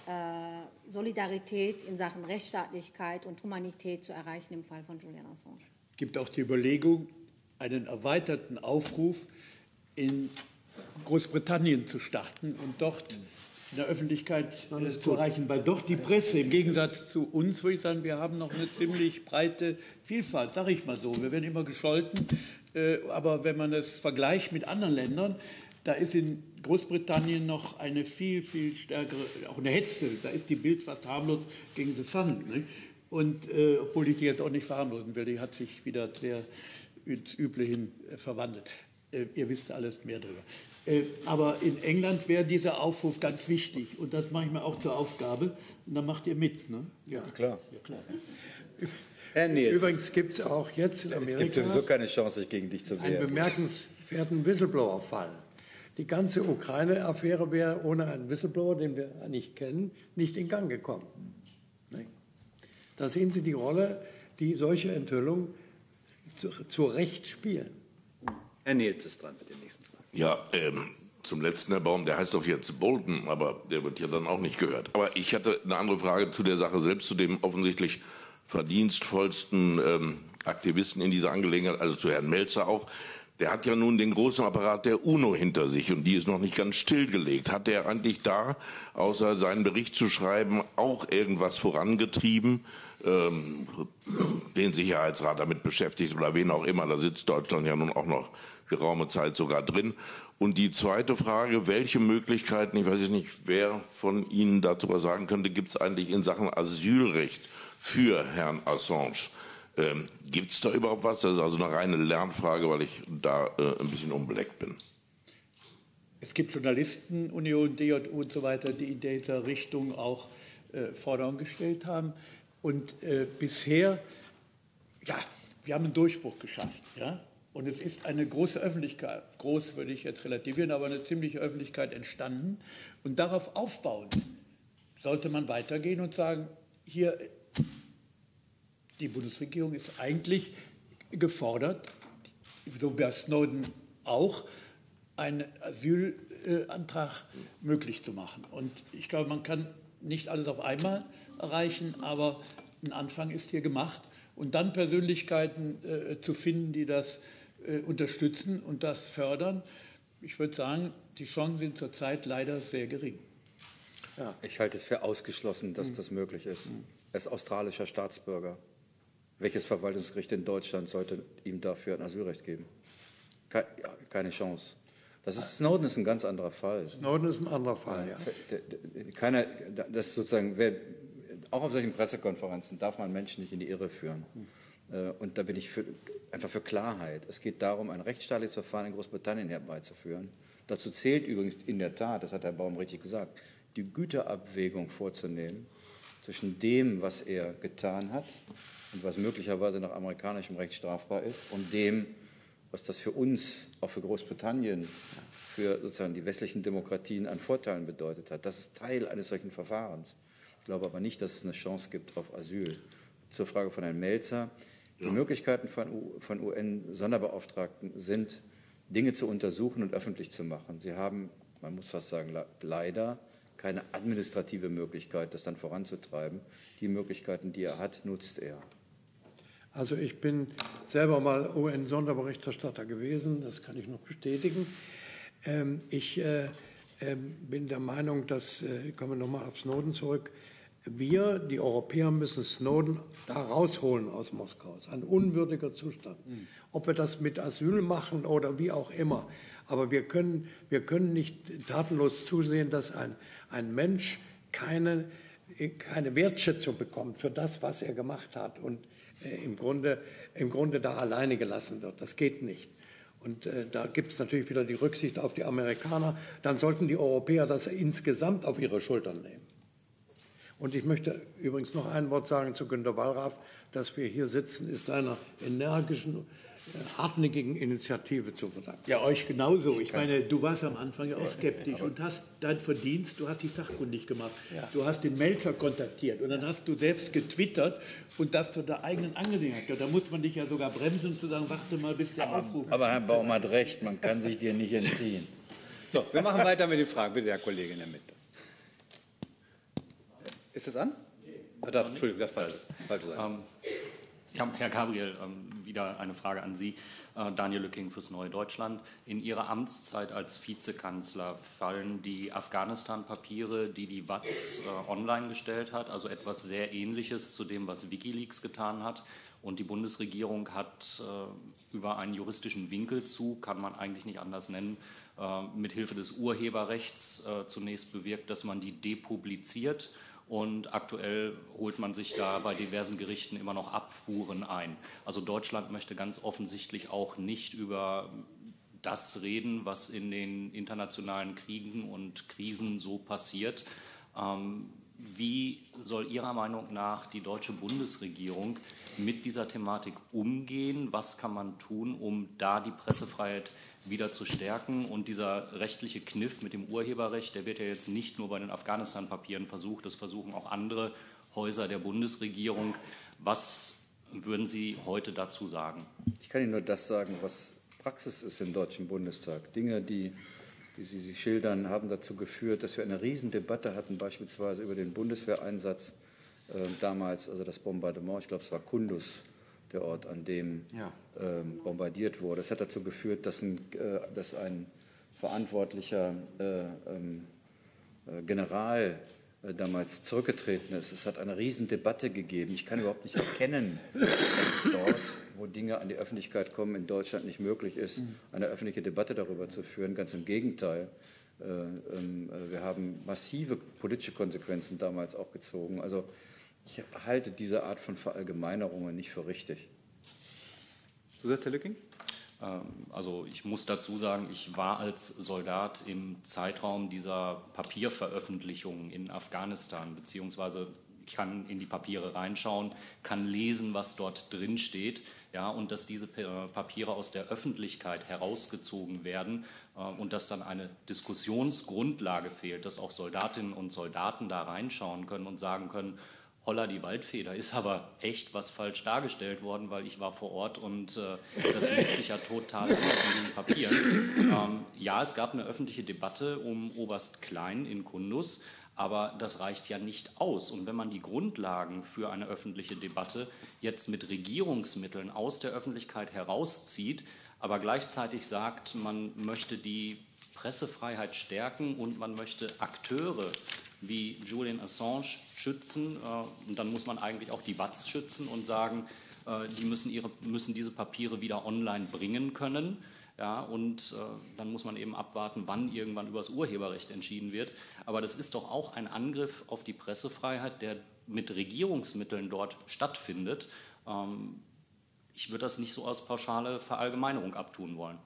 äh, Solidarität in Sachen Rechtsstaatlichkeit und Humanität zu erreichen im Fall von Julian Assange. Es gibt auch die Überlegung, einen erweiterten Aufruf in Großbritannien zu starten und dort in der Öffentlichkeit äh, zu erreichen, weil doch die Presse im Gegensatz zu uns, würde ich sagen, wir haben noch eine ziemlich breite Vielfalt, sage ich mal so. Wir werden immer gescholten, äh, aber wenn man das vergleicht mit anderen Ländern, da ist in Großbritannien noch eine viel, viel stärkere, auch eine Hetze, da ist die Bild fast harmlos gegen The Sun. Ne? Und äh, obwohl ich die jetzt auch nicht verharmlosen will, die hat sich wieder sehr ins Üble hin äh, verwandelt. Äh, ihr wisst alles mehr darüber. Äh, aber in England wäre dieser Aufruf ganz wichtig. Und das mache ich mir auch zur Aufgabe. Und dann macht ihr mit. Ne? Ja, klar. Ja, klar. Herr Nils. Übrigens gibt es auch jetzt in Amerika es gibt sowieso keine Chance, sich gegen dich zu wehren. einen bemerkenswerten Whistleblower-Fall. Die ganze Ukraine-Affäre wäre ohne einen Whistleblower, den wir nicht kennen, nicht in Gang gekommen. Da sehen Sie die Rolle, die solche Enthüllungen zu, zu Recht spielen. Herr Nils ist dran mit dem nächsten Fragen. Ja, ähm, zum letzten, Herr Baum, der heißt doch jetzt Bolton, aber der wird ja dann auch nicht gehört. Aber ich hatte eine andere Frage zu der Sache selbst, zu dem offensichtlich verdienstvollsten ähm, Aktivisten in dieser Angelegenheit, also zu Herrn Melzer auch. Der hat ja nun den großen Apparat der UNO hinter sich und die ist noch nicht ganz stillgelegt. Hat der eigentlich da, außer seinen Bericht zu schreiben, auch irgendwas vorangetrieben, ähm, den Sicherheitsrat damit beschäftigt oder wen auch immer? Da sitzt Deutschland ja nun auch noch geraume Zeit sogar drin. Und die zweite Frage, welche Möglichkeiten, ich weiß jetzt nicht, wer von Ihnen dazu was sagen könnte, gibt es eigentlich in Sachen Asylrecht für Herrn Assange? Ähm, gibt es da überhaupt was? Das ist also eine reine Lernfrage, weil ich da äh, ein bisschen unbeleckt bin. Es gibt Journalistenunion, D J U und so weiter, die in dieser Richtung auch äh, Forderungen gestellt haben. Und äh, bisher, ja, wir haben einen Durchbruch geschafft. Ja? Und es ist eine große Öffentlichkeit, groß würde ich jetzt relativieren, aber eine ziemliche Öffentlichkeit entstanden. Und darauf aufbauend sollte man weitergehen und sagen, hier, die Bundesregierung ist eigentlich gefordert, so bei Snowden auch, einen Asylantrag möglich zu machen. Und ich glaube, man kann nicht alles auf einmal erreichen, aber ein Anfang ist hier gemacht. Und dann Persönlichkeiten äh, zu finden, die das äh, unterstützen und das fördern. Ich würde sagen, die Chancen sind zurzeit leider sehr gering. Ja. Ich halte es für ausgeschlossen, dass das möglich ist. Er ist australischer Staatsbürger. Welches Verwaltungsgericht in Deutschland sollte ihm dafür ein Asylrecht geben? Keine Chance. Das ist, Snowden ist ein ganz anderer Fall. Snowden ist ein anderer Fall, ja. Keiner, das sozusagen, auch auf solchen Pressekonferenzen darf man Menschen nicht in die Irre führen. Und da bin ich für, einfach für Klarheit. Es geht darum, ein rechtsstaatliches Verfahren in Großbritannien herbeizuführen. Dazu zählt übrigens in der Tat, das hat Herr Baum richtig gesagt, die Güterabwägung vorzunehmen zwischen dem, was er getan hat und was möglicherweise nach amerikanischem Recht strafbar ist, und dem, was das für uns, auch für Großbritannien, für sozusagen die westlichen Demokratien an Vorteilen bedeutet hat. Das ist Teil eines solchen Verfahrens. Ich glaube aber nicht, dass es eine Chance gibt auf Asyl. Zur Frage von Herrn Melzer. Die Möglichkeiten von, von U N-Sonderbeauftragten sind, Dinge zu untersuchen und öffentlich zu machen. Sie haben, man muss fast sagen, leider keine administrative Möglichkeit, das dann voranzutreiben. Die Möglichkeiten, die er hat, nutzt er. Also ich bin selber mal U N-Sonderberichterstatter gewesen, das kann ich noch bestätigen. Ähm, ich äh, ähm, bin der Meinung, dass, äh, kommen wir nochmal auf Snowden zurück, wir, die Europäer, müssen Snowden da rausholen aus Moskau. Es ist ein unwürdiger Zustand. Mhm. Ob wir das mit Asyl machen oder wie auch immer. Aber wir können, wir können nicht tatenlos zusehen, dass ein, ein Mensch keine, keine Wertschätzung bekommt für das, was er gemacht hat und äh, im Grunde, im Grunde da alleine gelassen wird. Das geht nicht. Und äh, da gibt es natürlich wieder die Rücksicht auf die Amerikaner. Dann sollten die Europäer das insgesamt auf ihre Schultern nehmen. Und ich möchte übrigens noch ein Wort sagen zu Günter Wallraff. Dass wir hier sitzen, ist seiner energischen, hartnäckigen Initiative zu verdanken. Ja, euch genauso. Ich meine, du warst am Anfang ja auch skeptisch und hast dein Verdienst, du hast dich sachkundig gemacht. Ja. Du hast den Melzer kontaktiert und dann hast du selbst getwittert und das zu der eigenen Angelegenheit. Da muss man dich ja sogar bremsen und zu sagen, warte mal, bis der Aufruf... Aber Herr Baum hat recht, man kann sich dir nicht entziehen. So, wir machen weiter mit den Fragen. Bitte, Herr Kollege in der Mitte. Ist das an? Ah, da, Entschuldigung, das falsch. falsche Seite. Ähm, ja, Herr Gabriel, ähm, wieder eine Frage an Sie. Äh, Daniel Lücking fürs Neue Deutschland. In Ihrer Amtszeit als Vizekanzler fallen die Afghanistan-Papiere, die die W A Z äh, online gestellt hat, also etwas sehr Ähnliches zu dem, was WikiLeaks getan hat. Und die Bundesregierung hat äh, über einen juristischen Winkelzug, kann man eigentlich nicht anders nennen, äh, mit Hilfe des Urheberrechts äh, zunächst bewirkt, dass man die depubliziert. Und aktuell holt man sich da bei diversen Gerichten immer noch Abfuhren ein. Also Deutschland möchte ganz offensichtlich auch nicht über das reden, was in den internationalen Kriegen und Krisen so passiert. Ähm, wie soll Ihrer Meinung nach die deutsche Bundesregierung mit dieser Thematik umgehen? Was kann man tun, um da die Pressefreiheit wieder zu stärken? Und dieser rechtliche Kniff mit dem Urheberrecht, der wird ja jetzt nicht nur bei den Afghanistan-Papieren versucht, das versuchen auch andere Häuser der Bundesregierung. Was würden Sie heute dazu sagen? Ich kann Ihnen nur das sagen, was Praxis ist im Deutschen Bundestag. Dinge, die, wie Sie sie schildern, haben dazu geführt, dass wir eine Riesendebatte hatten, beispielsweise über den Bundeswehreinsatz äh, damals, also das Bombardement, ich glaube, es war Kunduz, der Ort, an dem ja. ähm, bombardiert wurde. Das hat dazu geführt, dass ein, äh, dass ein verantwortlicher äh, ähm, äh, General äh, damals zurückgetreten ist. Es hat eine Riesendebatte gegeben. Ich kann überhaupt nicht erkennen, dass es dort, wo Dinge an die Öffentlichkeit kommen, in Deutschland nicht möglich ist, eine öffentliche Debatte darüber zu führen. Ganz im Gegenteil. Äh, äh, wir haben massive politische Konsequenzen damals auch gezogen. Also ich halte diese Art von Verallgemeinerungen nicht für richtig. Zusatz, Herr Lücking? Also ich muss dazu sagen, ich war als Soldat im Zeitraum dieser Papierveröffentlichungen in Afghanistan, beziehungsweise ich kann in die Papiere reinschauen, kann lesen, was dort drin steht, ja, und dass diese Papiere aus der Öffentlichkeit herausgezogen werden äh, und dass dann eine Diskussionsgrundlage fehlt, dass auch Soldatinnen und Soldaten da reinschauen können und sagen können, holla die Waldfee, da ist aber echt was falsch dargestellt worden, weil ich war vor Ort und äh, das liest sich ja total anders in diesen Papieren. Ähm, ja, es gab eine öffentliche Debatte um Oberst Klein in Kunduz, aber das reicht ja nicht aus. Und wenn man die Grundlagen für eine öffentliche Debatte jetzt mit Regierungsmitteln aus der Öffentlichkeit herauszieht, aber gleichzeitig sagt, man möchte die Pressefreiheit stärken und man möchte Akteure wie Julian Assange schützen, äh, und dann muss man eigentlich auch die W A Z schützen und sagen, äh, die müssen, ihre, müssen diese Papiere wieder online bringen können. Ja, und äh, dann muss man eben abwarten, wann irgendwann über das Urheberrecht entschieden wird. Aber das ist doch auch ein Angriff auf die Pressefreiheit, der mit Regierungsmitteln dort stattfindet. Ähm, ich würde das nicht so als pauschale Verallgemeinerung abtun wollen.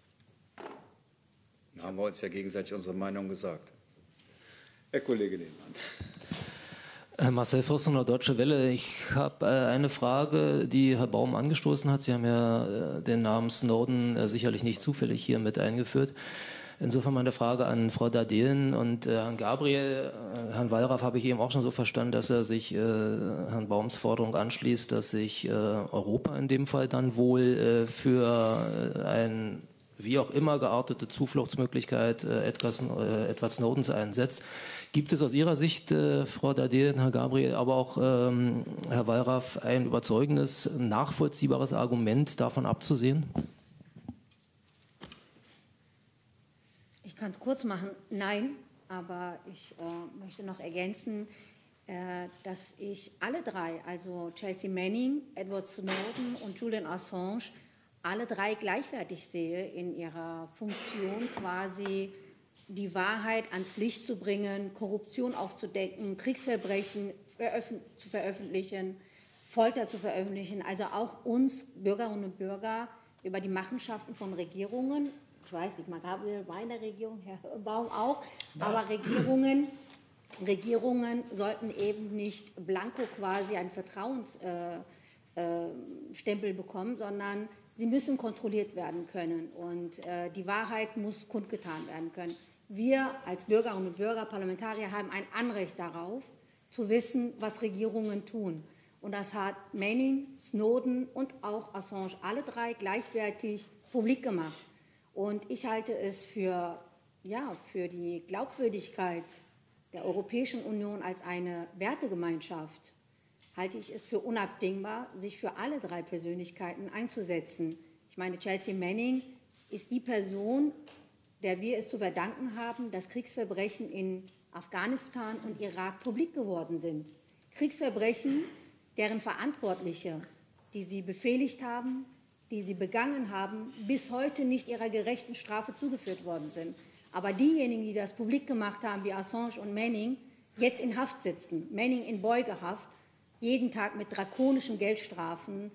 Da haben wir uns ja gegenseitig unsere Meinung gesagt. Herr Kollege Lehmann. Marcel Fürstner, Deutsche Welle. Ich habe äh, eine Frage, die Herr Baum angestoßen hat. Sie haben ja äh, den Namen Snowden äh, sicherlich nicht zufällig hier mit eingeführt. Insofern meine Frage an Frau Dardelen und äh, Herrn Gabriel. Äh, Herrn Wallraff habe ich eben auch schon so verstanden, dass er sich äh, Herrn Baums Forderung anschließt, dass sich äh, Europa in dem Fall dann wohl äh, für äh, ein wie auch immer geartete Zufluchtsmöglichkeit äh, Edward, äh, Edward Snowdens einsetzt. Gibt es aus Ihrer Sicht, äh, Frau Dardelen, Herr Gabriel, aber auch ähm, Herr Wallraff, ein überzeugendes, nachvollziehbares Argument davon abzusehen? kann es kurz machen. Nein, aber ich äh, möchte noch ergänzen, äh, dass ich alle drei, also Chelsea Manning, Edward Snowden und Julian Assange, alle drei gleichwertig sehe in ihrer Funktion, quasi die Wahrheit ans Licht zu bringen, Korruption aufzudecken, Kriegsverbrechen veröf- zu veröffentlichen, Folter zu veröffentlichen, also auch uns Bürgerinnen und Bürger über die Machenschaften von Regierungen, ich weiß nicht, Gabriel war in der Regierung, Herr Baum auch, aber Regierungen, Regierungen sollten eben nicht blanko quasi einen Vertrauensstempel äh, äh, bekommen, sondern sie müssen kontrolliert werden können und äh, die Wahrheit muss kundgetan werden können. Wir als Bürgerinnen und Bürger, Parlamentarier haben ein Anrecht darauf, zu wissen, was Regierungen tun. Und das hat Manning, Snowden und auch Assange alle drei gleichwertig publik gemacht. Und ich halte es für, ja, für die Glaubwürdigkeit der Europäischen Union als eine Wertegemeinschaft, halte ich es für unabdingbar, sich für alle drei Persönlichkeiten einzusetzen. Ich meine, Chelsea Manning ist die Person, der wir es zu verdanken haben, dass Kriegsverbrechen in Afghanistan und Irak publik geworden sind. Kriegsverbrechen, deren Verantwortliche, die sie befehligt haben, die sie begangen haben, bis heute nicht ihrer gerechten Strafe zugeführt worden sind. Aber diejenigen, die das publik gemacht haben, wie Assange und Manning, jetzt in Haft sitzen, Manning in Beugehaft, jeden Tag mit drakonischen Geldstrafen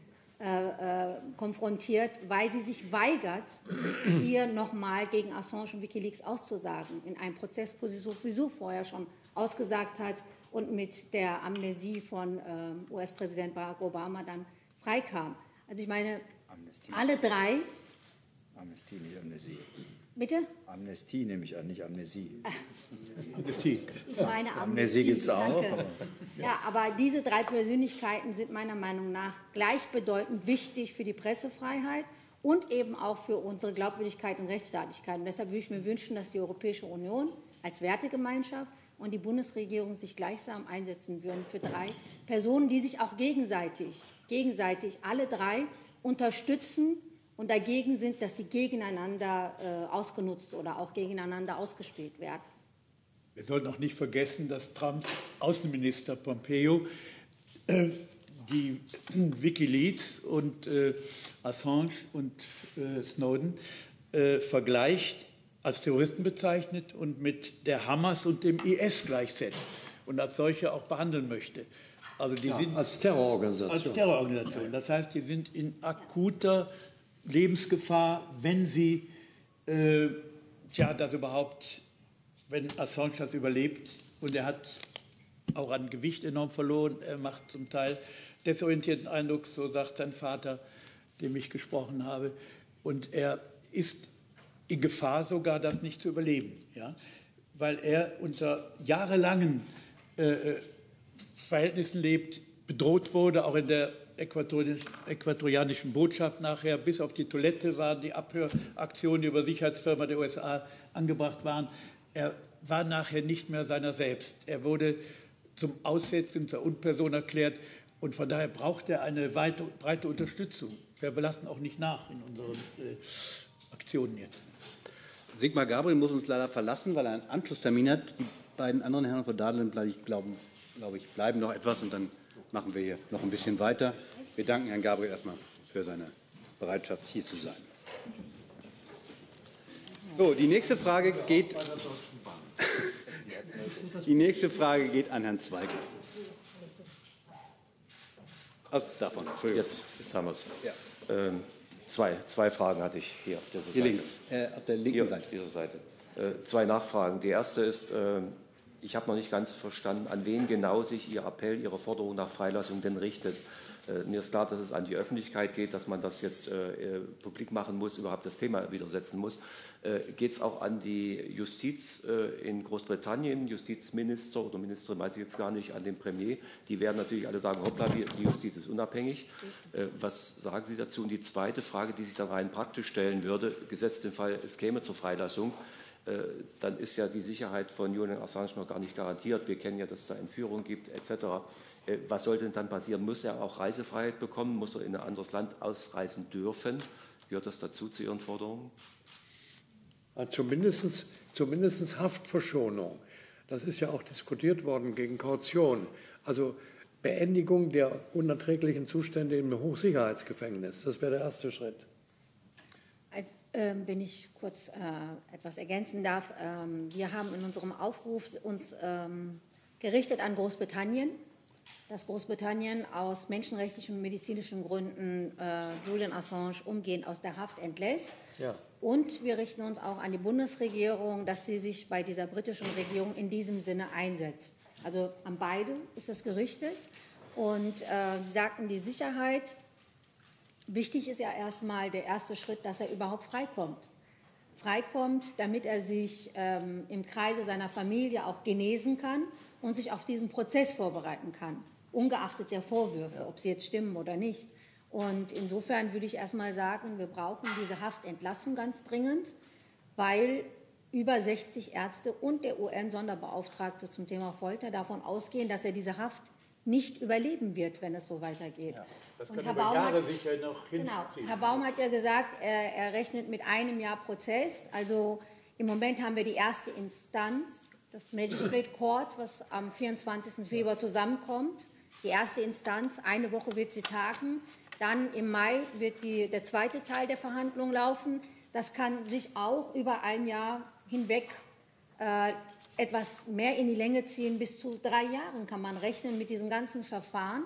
äh, äh, konfrontiert, weil sie sich weigert, hier nochmal gegen Assange und Wikileaks auszusagen, in einem Prozess, wo sie sowieso vorher schon ausgesagt hat und mit der Amnesie von äh, U S-Präsident Barack Obama dann freikam. Also ich meine, Amnestie. Alle drei... Amnestie, nicht Amnesie. Bitte? Amnestie nehme ich an, nicht Amnesie. Amnestie. Ich meine Amnestie. Amnesie gibt es auch. Danke. Ja, aber diese drei Persönlichkeiten sind meiner Meinung nach gleichbedeutend wichtig für die Pressefreiheit und eben auch für unsere Glaubwürdigkeit und Rechtsstaatlichkeit. Und deshalb würde ich mir wünschen, dass die Europäische Union als Wertegemeinschaft und die Bundesregierung sich gleichsam einsetzen würden für drei Personen, die sich auch gegenseitig, gegenseitig alle drei unterstützen und dagegen sind, dass sie gegeneinander äh, ausgenutzt oder auch gegeneinander ausgespielt werden. Wir sollten auch nicht vergessen, dass Trumps Außenminister Pompeo äh, die Wikileaks und äh, Assange und äh, Snowden äh, vergleicht, als Terroristen bezeichnet und mit der Hamas und dem I S gleichsetzt und als solche auch behandeln möchte. Also die ja, sind als Terrororganisation. Als Terrororganisation. Das heißt, die sind in akuter Lebensgefahr, wenn sie, äh, tja, das überhaupt, wenn Assange das überlebt, und er hat auch an Gewicht enorm verloren, er macht zum Teil desorientierten Eindruck, so sagt sein Vater, dem ich gesprochen habe, und er ist in Gefahr sogar, das nicht zu überleben, ja? Weil er unter jahrelangen äh, Verhältnissen lebt, bedroht wurde, auch in der äquatorianischen Botschaft nachher, bis auf die Toilette waren die Abhöraktionen, die über Sicherheitsfirma der U S A angebracht waren. Er war nachher nicht mehr seiner selbst. Er wurde zum Aussätzigen, zur Unperson erklärt und von daher braucht er eine weite, breite Unterstützung. Wir belassen auch nicht nach in unseren äh, Aktionen jetzt. Sigmar Gabriel muss uns leider verlassen, weil er einen Anschlusstermin hat. Die beiden anderen Herren von Dadeln, glaube ich, glauben, glaube ich, bleiben noch etwas und dann machen wir hier noch ein bisschen weiter. Wir danken Herrn Gabriel erstmal für seine Bereitschaft, hier zu sein. So, die nächste Frage geht, die nächste Frage geht an Herrn Zweigelt. Also davon, Entschuldigung. Jetzt, jetzt haben wir es. Ja. Ähm, zwei, zwei Fragen hatte ich hier auf dieser hier Seite. links, äh, auf der linken hier Seite. Auf dieser Seite. Äh, zwei Nachfragen. Die erste ist, äh, ich habe noch nicht ganz verstanden, an wen genau sich Ihr Appell, Ihre Forderung nach Freilassung denn richtet. Äh, mir ist klar, dass es an die Öffentlichkeit geht, dass man das jetzt äh, publik machen muss, überhaupt das Thema widersetzen muss. Äh, geht es auch an die Justiz äh, in Großbritannien, Justizminister oder Ministerin, weiß ich jetzt gar nicht, an den Premier? Die werden natürlich alle sagen, hoppla, die Justiz ist unabhängig. Äh, was sagen Sie dazu? Und die zweite Frage, die sich dann rein praktisch stellen würde, gesetzt den Fall, es käme zur Freilassung, dann ist ja die Sicherheit von Julian Assange noch gar nicht garantiert. Wir kennen ja, dass es da Entführung gibt, et cetera. Was sollte denn dann passieren? Muss er auch Reisefreiheit bekommen? Muss er in ein anderes Land ausreisen dürfen? Gehört das dazu zu Ihren Forderungen? Zumindest, zumindest Haftverschonung. Das ist ja auch diskutiert worden gegen Kaution. Also Beendigung der unerträglichen Zustände im Hochsicherheitsgefängnis. Das wäre der erste Schritt. Also, äh, wenn ich kurz äh, etwas ergänzen darf. Ähm, wir haben in unserem Aufruf uns ähm, gerichtet an Großbritannien, dass Großbritannien aus menschenrechtlichen und medizinischen Gründen äh, Julian Assange umgehend aus der Haft entlässt. Ja. Und wir richten uns auch an die Bundesregierung, dass sie sich bei dieser britischen Regierung in diesem Sinne einsetzt. Also an beide ist es gerichtet. Und äh, Sie sagten, die Sicherheit. Wichtig ist ja erstmal der erste Schritt, dass er überhaupt freikommt. Freikommt, damit er sich ähm, im Kreise seiner Familie auch genesen kann und sich auf diesen Prozess vorbereiten kann, ungeachtet der Vorwürfe, ja. ob sie jetzt stimmen oder nicht. Und insofern würde ich erstmal sagen, wir brauchen diese Haftentlassung ganz dringend, weil über sechzig Ärzte und der U N-Sonderbeauftragte zum Thema Folter davon ausgehen, dass er diese Haft nicht überleben wird, wenn es so weitergeht. Ja, das kann über Jahre hat, sicher noch hinziehen. Genau. Herr Baum hat ja gesagt, er, er rechnet mit einem Jahr Prozess. Also im Moment haben wir die erste Instanz, das Magistrate Court, was am vierundzwanzigsten Februar zusammenkommt. Die erste Instanz, eine Woche wird sie tagen. Dann im Mai wird die, der zweite Teil der Verhandlungen laufen. Das kann sich auch über ein Jahr hinweg äh, etwas mehr in die Länge ziehen. Bis zu drei Jahren kann man rechnen mit diesem ganzen Verfahren.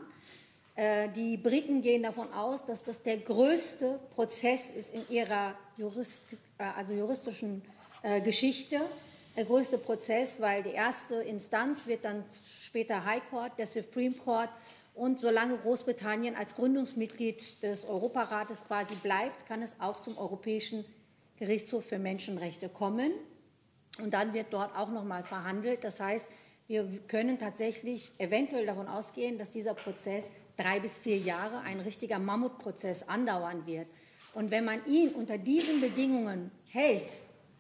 Äh, die Briten gehen davon aus, dass das der größte Prozess ist in ihrer Jurist, äh, also juristischen äh, Geschichte. Der größte Prozess, weil die erste Instanz wird dann später High Court, der Supreme Court. Und solange Großbritannien als Gründungsmitglied des Europarates quasi bleibt, kann es auch zum Europäischen Gerichtshof für Menschenrechte kommen. Und dann wird dort auch noch mal verhandelt. Das heißt, wir können tatsächlich eventuell davon ausgehen, dass dieser Prozess drei bis vier Jahre, ein richtiger Mammutprozess, andauern wird. Und wenn man ihn unter diesen Bedingungen hält,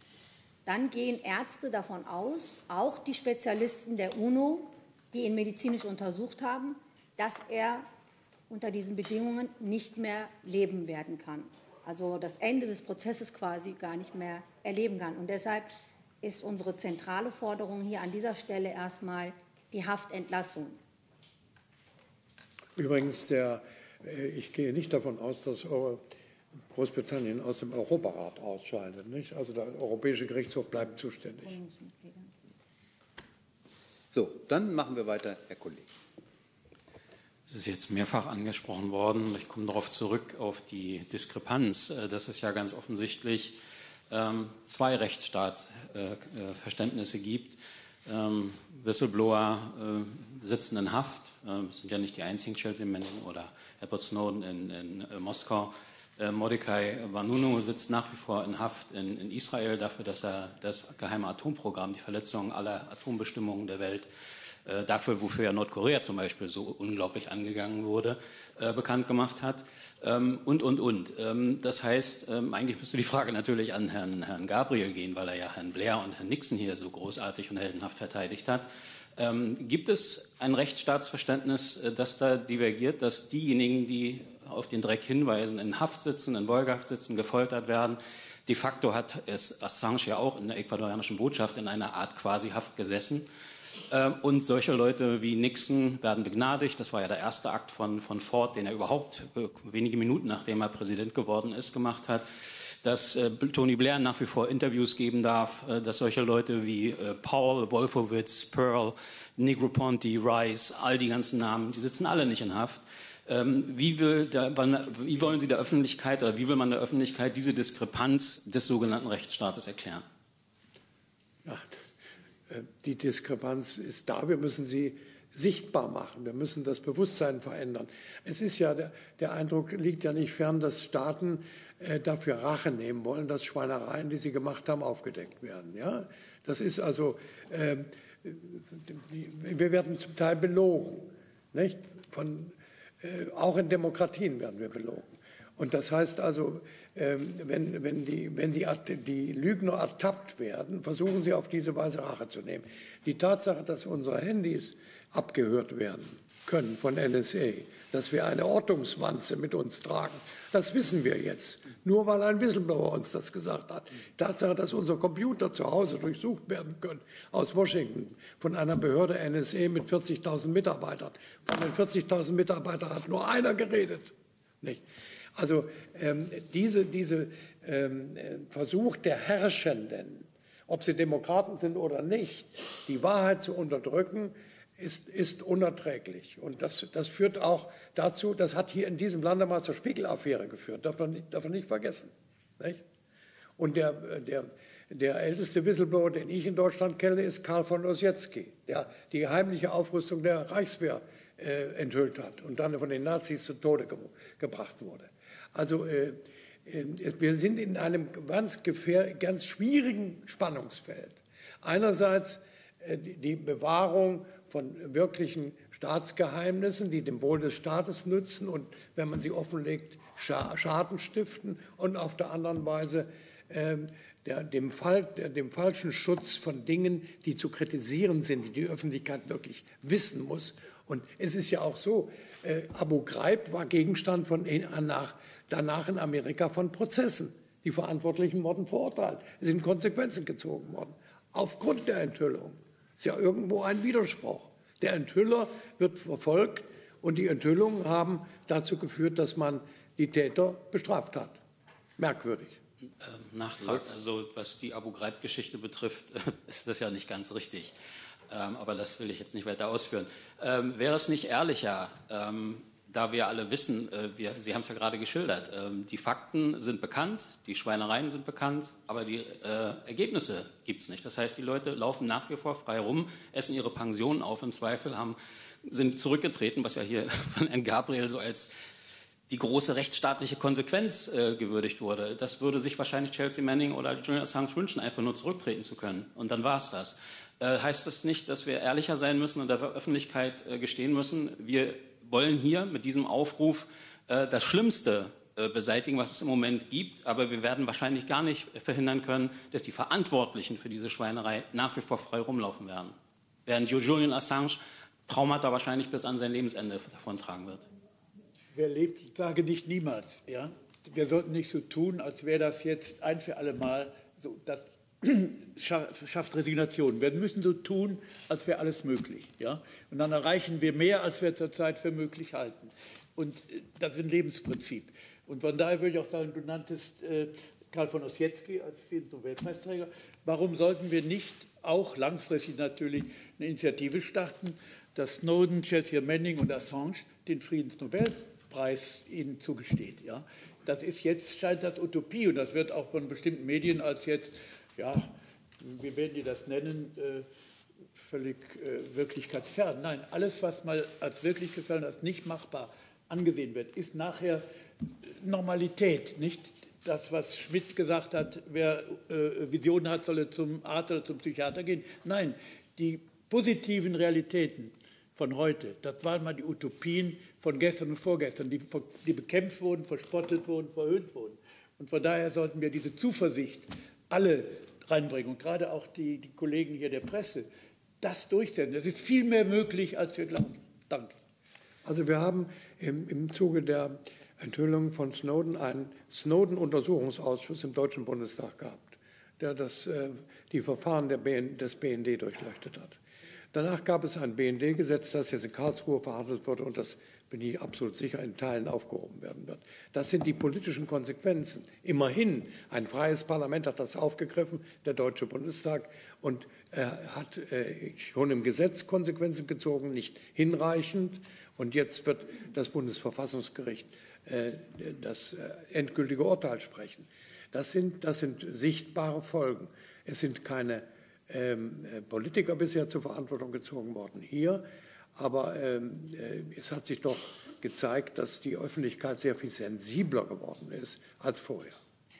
dann gehen Ärzte davon aus, auch die Spezialisten der UNO, die ihn medizinisch untersucht haben, dass er unter diesen Bedingungen nicht mehr leben werden kann. Also das Ende des Prozesses quasi gar nicht mehr erleben kann. Und deshalb ist unsere zentrale Forderung hier an dieser Stelle erstmal die Haftentlassung. Übrigens, der, ich gehe nicht davon aus, dass Großbritannien aus dem Europarat ausscheidet. Nicht? Also der Europäische Gerichtshof bleibt zuständig. So, dann machen wir weiter, Herr Kollege. Es ist jetzt mehrfach angesprochen worden. Ich komme darauf zurück, auf die Diskrepanz. Dass es ja ganz offensichtlich ähm, zwei Rechtsstaatsverständnisse äh, gibt. Ähm, Whistleblower äh, sitzen in Haft. Äh, sind ja nicht die einzigen, Chelsea Manning oder Edward Snowden in, in äh, Moskau. Äh, Mordecai Vanunu sitzt nach wie vor in Haft in, in Israel dafür, dass er das geheime Atomprogramm, die Verletzung aller Atombestimmungen der Welt, dafür, wofür ja Nordkorea zum Beispiel so unglaublich angegangen wurde, äh, bekannt gemacht hat ähm, und, und, und. Ähm, das heißt, ähm, eigentlich müsste die Frage natürlich an Herrn, Herrn Gabriel gehen, weil er ja Herrn Blair und Herrn Nixon hier so großartig und heldenhaft verteidigt hat. Ähm, gibt es ein Rechtsstaatsverständnis, äh, das da divergiert, dass diejenigen, die auf den Dreck hinweisen, in Haft sitzen, in Beugehaft sitzen, gefoltert werden? De facto hat es Assange ja auch in der ecuadorianischen Botschaft in einer Art Quasi-Haft gesessen. Und solche Leute wie Nixon werden begnadigt. Das war ja der erste Akt von, von Ford, den er überhaupt wenige Minuten nachdem er Präsident geworden ist, gemacht hat. Dass äh, Tony Blair nach wie vor Interviews geben darf, äh, dass solche Leute wie äh, Paul, Wolfowitz, Pearl, Negroponte, Rice, all die ganzen Namen, die sitzen alle nicht in Haft. Ähm, wie, will der, wie wollen Sie der Öffentlichkeit oder wie will man der Öffentlichkeit diese Diskrepanz des sogenannten Rechtsstaates erklären? Ja. Die Diskrepanz ist da. Wir müssen sie sichtbar machen. Wir müssen das Bewusstsein verändern. Es ist ja, der, der Eindruck liegt ja nicht fern, dass Staaten äh, dafür Rache nehmen wollen, dass Schweinereien, die sie gemacht haben, aufgedeckt werden. Ja? Das ist also, äh, die, wir werden zum Teil belogen. Nicht? Von, äh, auch in Demokratien werden wir belogen. Und das heißt also, wenn, wenn, die, wenn die, die Lügner ertappt werden, versuchen sie auf diese Weise Rache zu nehmen. Die Tatsache, dass unsere Handys abgehört werden können von N S A, dass wir eine Ortungswanze mit uns tragen, das wissen wir jetzt. Nur weil ein Whistleblower uns das gesagt hat. Die Tatsache, dass unsere Computer zu Hause durchsucht werden können aus Washington von einer Behörde N S A mit vierzigtausend Mitarbeitern. Von den vierzigtausend Mitarbeitern hat nur einer geredet. Nicht? Also ähm, diese, diese ähm, Versuch der Herrschenden, ob sie Demokraten sind oder nicht, die Wahrheit zu unterdrücken, ist, ist unerträglich. Und das, das führt auch dazu, das hat hier in diesem Lande mal zur Spiegel-Affäre geführt, darf man nicht, darf man nicht vergessen. Nicht? Und der, der, der älteste Whistleblower, den ich in Deutschland kenne, ist Karl von Ossietzky, der die heimliche Aufrüstung der Reichswehr äh, enthüllt hat und dann von den Nazis zu Tode ge gebracht wurde. Also äh, äh, wir sind in einem ganz, gefähr ganz schwierigen Spannungsfeld. Einerseits äh, die Bewahrung von wirklichen Staatsgeheimnissen, die dem Wohl des Staates nützen und, wenn man sie offenlegt, Schaden stiften, und auf der anderen Weise äh, der, dem, Fall, der, dem falschen Schutz von Dingen, die zu kritisieren sind, die die Öffentlichkeit wirklich wissen muss. Und es ist ja auch so, äh, Abu Ghraib war Gegenstand von nach, danach in Amerika von Prozessen. Die Verantwortlichen wurden verurteilt. Es sind Konsequenzen gezogen worden. Aufgrund der Enthüllung. Das ist ja irgendwo ein Widerspruch. Der Enthüller wird verfolgt und die Enthüllungen haben dazu geführt, dass man die Täter bestraft hat. Merkwürdig. Ähm, Nachtrag. Also was die Abu Ghraib-Geschichte betrifft, ist das ja nicht ganz richtig. Ähm, aber das will ich jetzt nicht weiter ausführen. Ähm, wäre es nicht ehrlicher, ähm, da wir alle wissen, äh, wir, Sie haben es ja gerade geschildert, ähm, die Fakten sind bekannt, die Schweinereien sind bekannt, aber die äh, Ergebnisse gibt es nicht. Das heißt, die Leute laufen nach wie vor frei rum, essen ihre Pensionen auf, im Zweifel haben, sind zurückgetreten, was ja hier von Herrn Gabriel so als die große rechtsstaatliche Konsequenz äh, gewürdigt wurde. Das würde sich wahrscheinlich Chelsea Manning oder Julian Assange wünschen, einfach nur zurücktreten zu können. Und dann war es das. Äh, heißt das nicht, dass wir ehrlicher sein müssen und der Öffentlichkeit äh, gestehen müssen, wir wollen hier mit diesem Aufruf äh, das Schlimmste äh, beseitigen, was es im Moment gibt, aber wir werden wahrscheinlich gar nicht verhindern können, dass die Verantwortlichen für diese Schweinerei nach wie vor frei rumlaufen werden. Während Julian Assange Traumata wahrscheinlich bis an sein Lebensende davontragen wird. Wer lebt, ich sage nicht niemals. Ja? Wir sollten nicht so tun, als wäre das jetzt ein für alle Mal so. Das schafft Resignation. Wir müssen so tun, als wäre alles möglich. Ja? Und dann erreichen wir mehr, als wir zurzeit für möglich halten. Und das ist ein Lebensprinzip. Und von daher würde ich auch sagen, du nanntest äh, Karl von Ossietzky als Friedensnobelpreisträger. Warum sollten wir nicht auch langfristig natürlich eine Initiative starten, dass Snowden, Chelsea Manning und Assange den Friedensnobelpreis ihnen zugesteht? Ja? Das ist jetzt, scheint das Utopie, und das wird auch von bestimmten Medien als jetzt, ja, wie werden die das nennen, äh, völlig äh, wirklichkeitsfern. Nein, alles, was mal als wirklichkeitsfern, als nicht machbar angesehen wird, ist nachher Normalität, nicht? Das, was Schmidt gesagt hat, wer äh, Visionen hat, solle zum Arzt oder zum Psychiater gehen. Nein, die positiven Realitäten von heute, das waren mal die Utopien von gestern und vorgestern, die, die bekämpft wurden, verspottet wurden, verhöhnt wurden. Und von daher sollten wir diese Zuversicht alle reinbringen, und gerade auch die, die Kollegen hier der Presse, das durchsetzen. Das ist viel mehr möglich, als wir glauben. Danke. Also wir haben im, im Zuge der Enthüllung von Snowden einen Snowden-Untersuchungsausschuss im Deutschen Bundestag gehabt, der das, äh, die Verfahren der B N, des B N D durchleuchtet hat. Danach gab es ein B N D-Gesetz, das jetzt in Karlsruhe verhandelt wurde und das, bin ich absolut sicher, in Teilen aufgehoben werden wird. Das sind die politischen Konsequenzen. Immerhin, ein freies Parlament hat das aufgegriffen, der Deutsche Bundestag, und äh, hat äh, schon im Gesetz Konsequenzen gezogen, nicht hinreichend. Und jetzt wird das Bundesverfassungsgericht äh, das äh, endgültige Urteil sprechen. Das sind, das sind sichtbare Folgen. Es sind keine ähm, Politiker bisher zur Verantwortung gezogen worden hier. Aber ähm, es hat sich doch gezeigt, dass die Öffentlichkeit sehr viel sensibler geworden ist als vorher.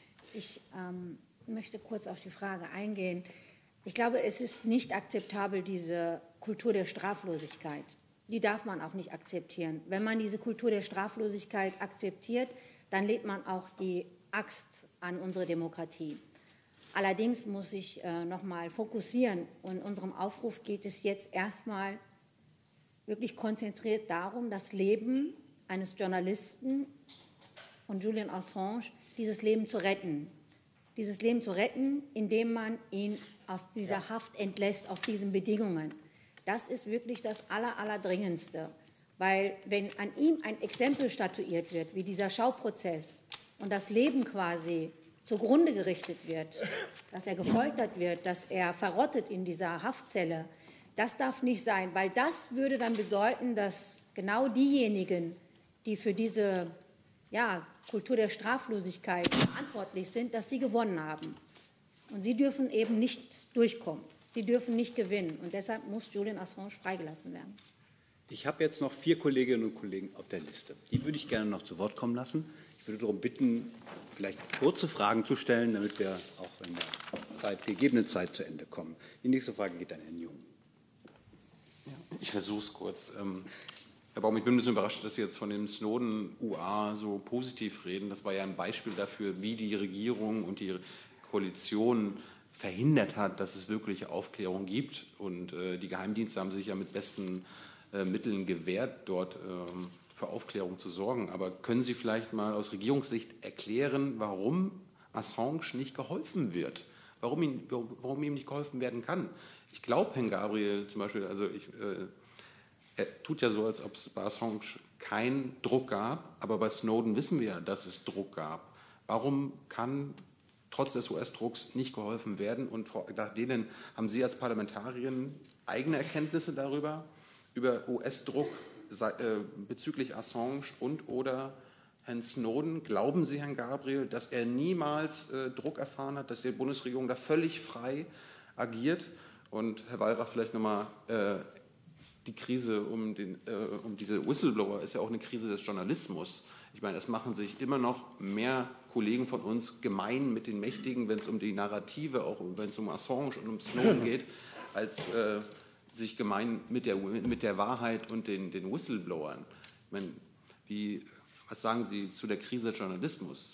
Ich ähm, möchte kurz auf die Frage eingehen. Ich glaube, es ist nicht akzeptabel, diese Kultur der Straflosigkeit. die darf man auch nicht akzeptieren. Wenn man diese Kultur der Straflosigkeit akzeptiert, dann legt man auch die Axt an unsere Demokratie. Allerdings muss ich äh, noch mal fokussieren. Und in unserem Aufruf geht es jetzt erstmal wirklich konzentriert darum, das Leben eines Journalisten von Julian Assange, dieses Leben zu retten. Dieses Leben zu retten, indem man ihn aus dieser ja. Haft entlässt, aus diesen Bedingungen. Das ist wirklich das Aller, Allerdringendste. Weil wenn an ihm ein Exempel statuiert wird, wie dieser Schauprozess, und das Leben quasi zugrunde gerichtet wird, dass er gefoltert wird, dass er verrottet in dieser Haftzelle, das darf nicht sein, weil das würde dann bedeuten, dass genau diejenigen, die für diese ja, Kultur der Straflosigkeit verantwortlich sind, dass sie gewonnen haben. Und sie dürfen eben nicht durchkommen. Sie dürfen nicht gewinnen. Und deshalb muss Julian Assange freigelassen werden. Ich habe jetzt noch vier Kolleginnen und Kollegen auf der Liste. Die würde ich gerne noch zu Wort kommen lassen. Ich würde darum bitten, vielleicht kurze Fragen zu stellen, damit wir auch in der Zeit, gegebenen Zeit zu Ende kommen. Die nächste Frage geht an Herrn Jung. Ich versuche es kurz. Herr Baum, ich bin ein bisschen überrascht, dass Sie jetzt von dem Snowden-U A so positiv reden. Das war ja ein Beispiel dafür, wie die Regierung und die Koalition verhindert hat, dass es wirkliche Aufklärung gibt. Und äh, die Geheimdienste haben sich ja mit besten äh, Mitteln gewehrt, dort äh, für Aufklärung zu sorgen. Aber können Sie vielleicht mal aus Regierungssicht erklären, warum Assange nicht geholfen wird? Warum ihm, warum ihm nicht geholfen werden kann? Ich glaube, Herrn Gabriel zum Beispiel, also ich, äh, er tut ja so, als ob es bei Assange keinen Druck gab, aber bei Snowden wissen wir ja, dass es Druck gab. Warum kann trotz des U S-Drucks nicht geholfen werden? Und nach denen haben Sie als Parlamentarierin eigene Erkenntnisse darüber, über U S-Druck äh, bezüglich Assange und oder Herrn Snowden? Glauben Sie, Herrn Gabriel, dass er niemals äh, Druck erfahren hat, dass die Bundesregierung da völlig frei agiert? Und Herr Wallraff, vielleicht nochmal, äh, die Krise um, den, äh, um diese Whistleblower ist ja auch eine Krise des Journalismus. Ich meine, es machen sich immer noch mehr Kollegen von uns gemein mit den Mächtigen, wenn es um die Narrative, auch wenn es um Assange und um Snowden geht, als äh, sich gemein mit der, mit der Wahrheit und den, den Whistleblowern. Ich meine, wie, was sagen Sie zu der Krise des Journalismus?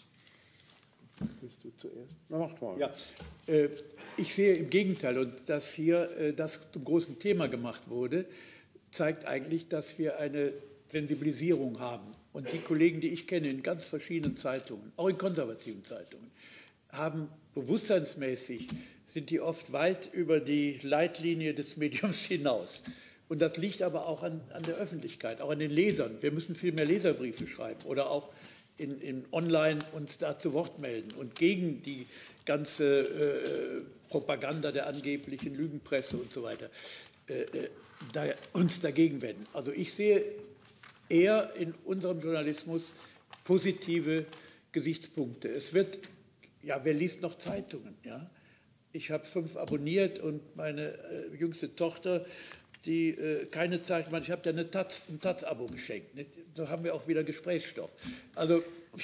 Bist du zuerst? Na, macht mal. Ja, äh, ich sehe im Gegenteil, und dass hier äh, das zum großen Thema gemacht wurde, zeigt eigentlich, dass wir eine Sensibilisierung haben. Und die Kollegen, die ich kenne in ganz verschiedenen Zeitungen, auch in konservativen Zeitungen, haben bewusstseinsmäßig, sind die oft weit über die Leitlinie des Mediums hinaus. Und das liegt aber auch an, an der Öffentlichkeit, auch an den Lesern. Wir müssen viel mehr Leserbriefe schreiben oder auch in, in Online uns da zu Wort melden und gegen die ganze äh, Propaganda der angeblichen Lügenpresse und so weiter äh, da, uns dagegen wenden. Also ich sehe eher in unserem Journalismus positive Gesichtspunkte. Es wird, ja, wer liest noch Zeitungen? Ja? Ich habe fünf abonniert und meine äh, jüngste Tochter, die äh, keine Zeit, ich habe dir eine Taz, ein Taz-Abo geschenkt. Nicht? So haben wir auch wieder Gesprächsstoff. Also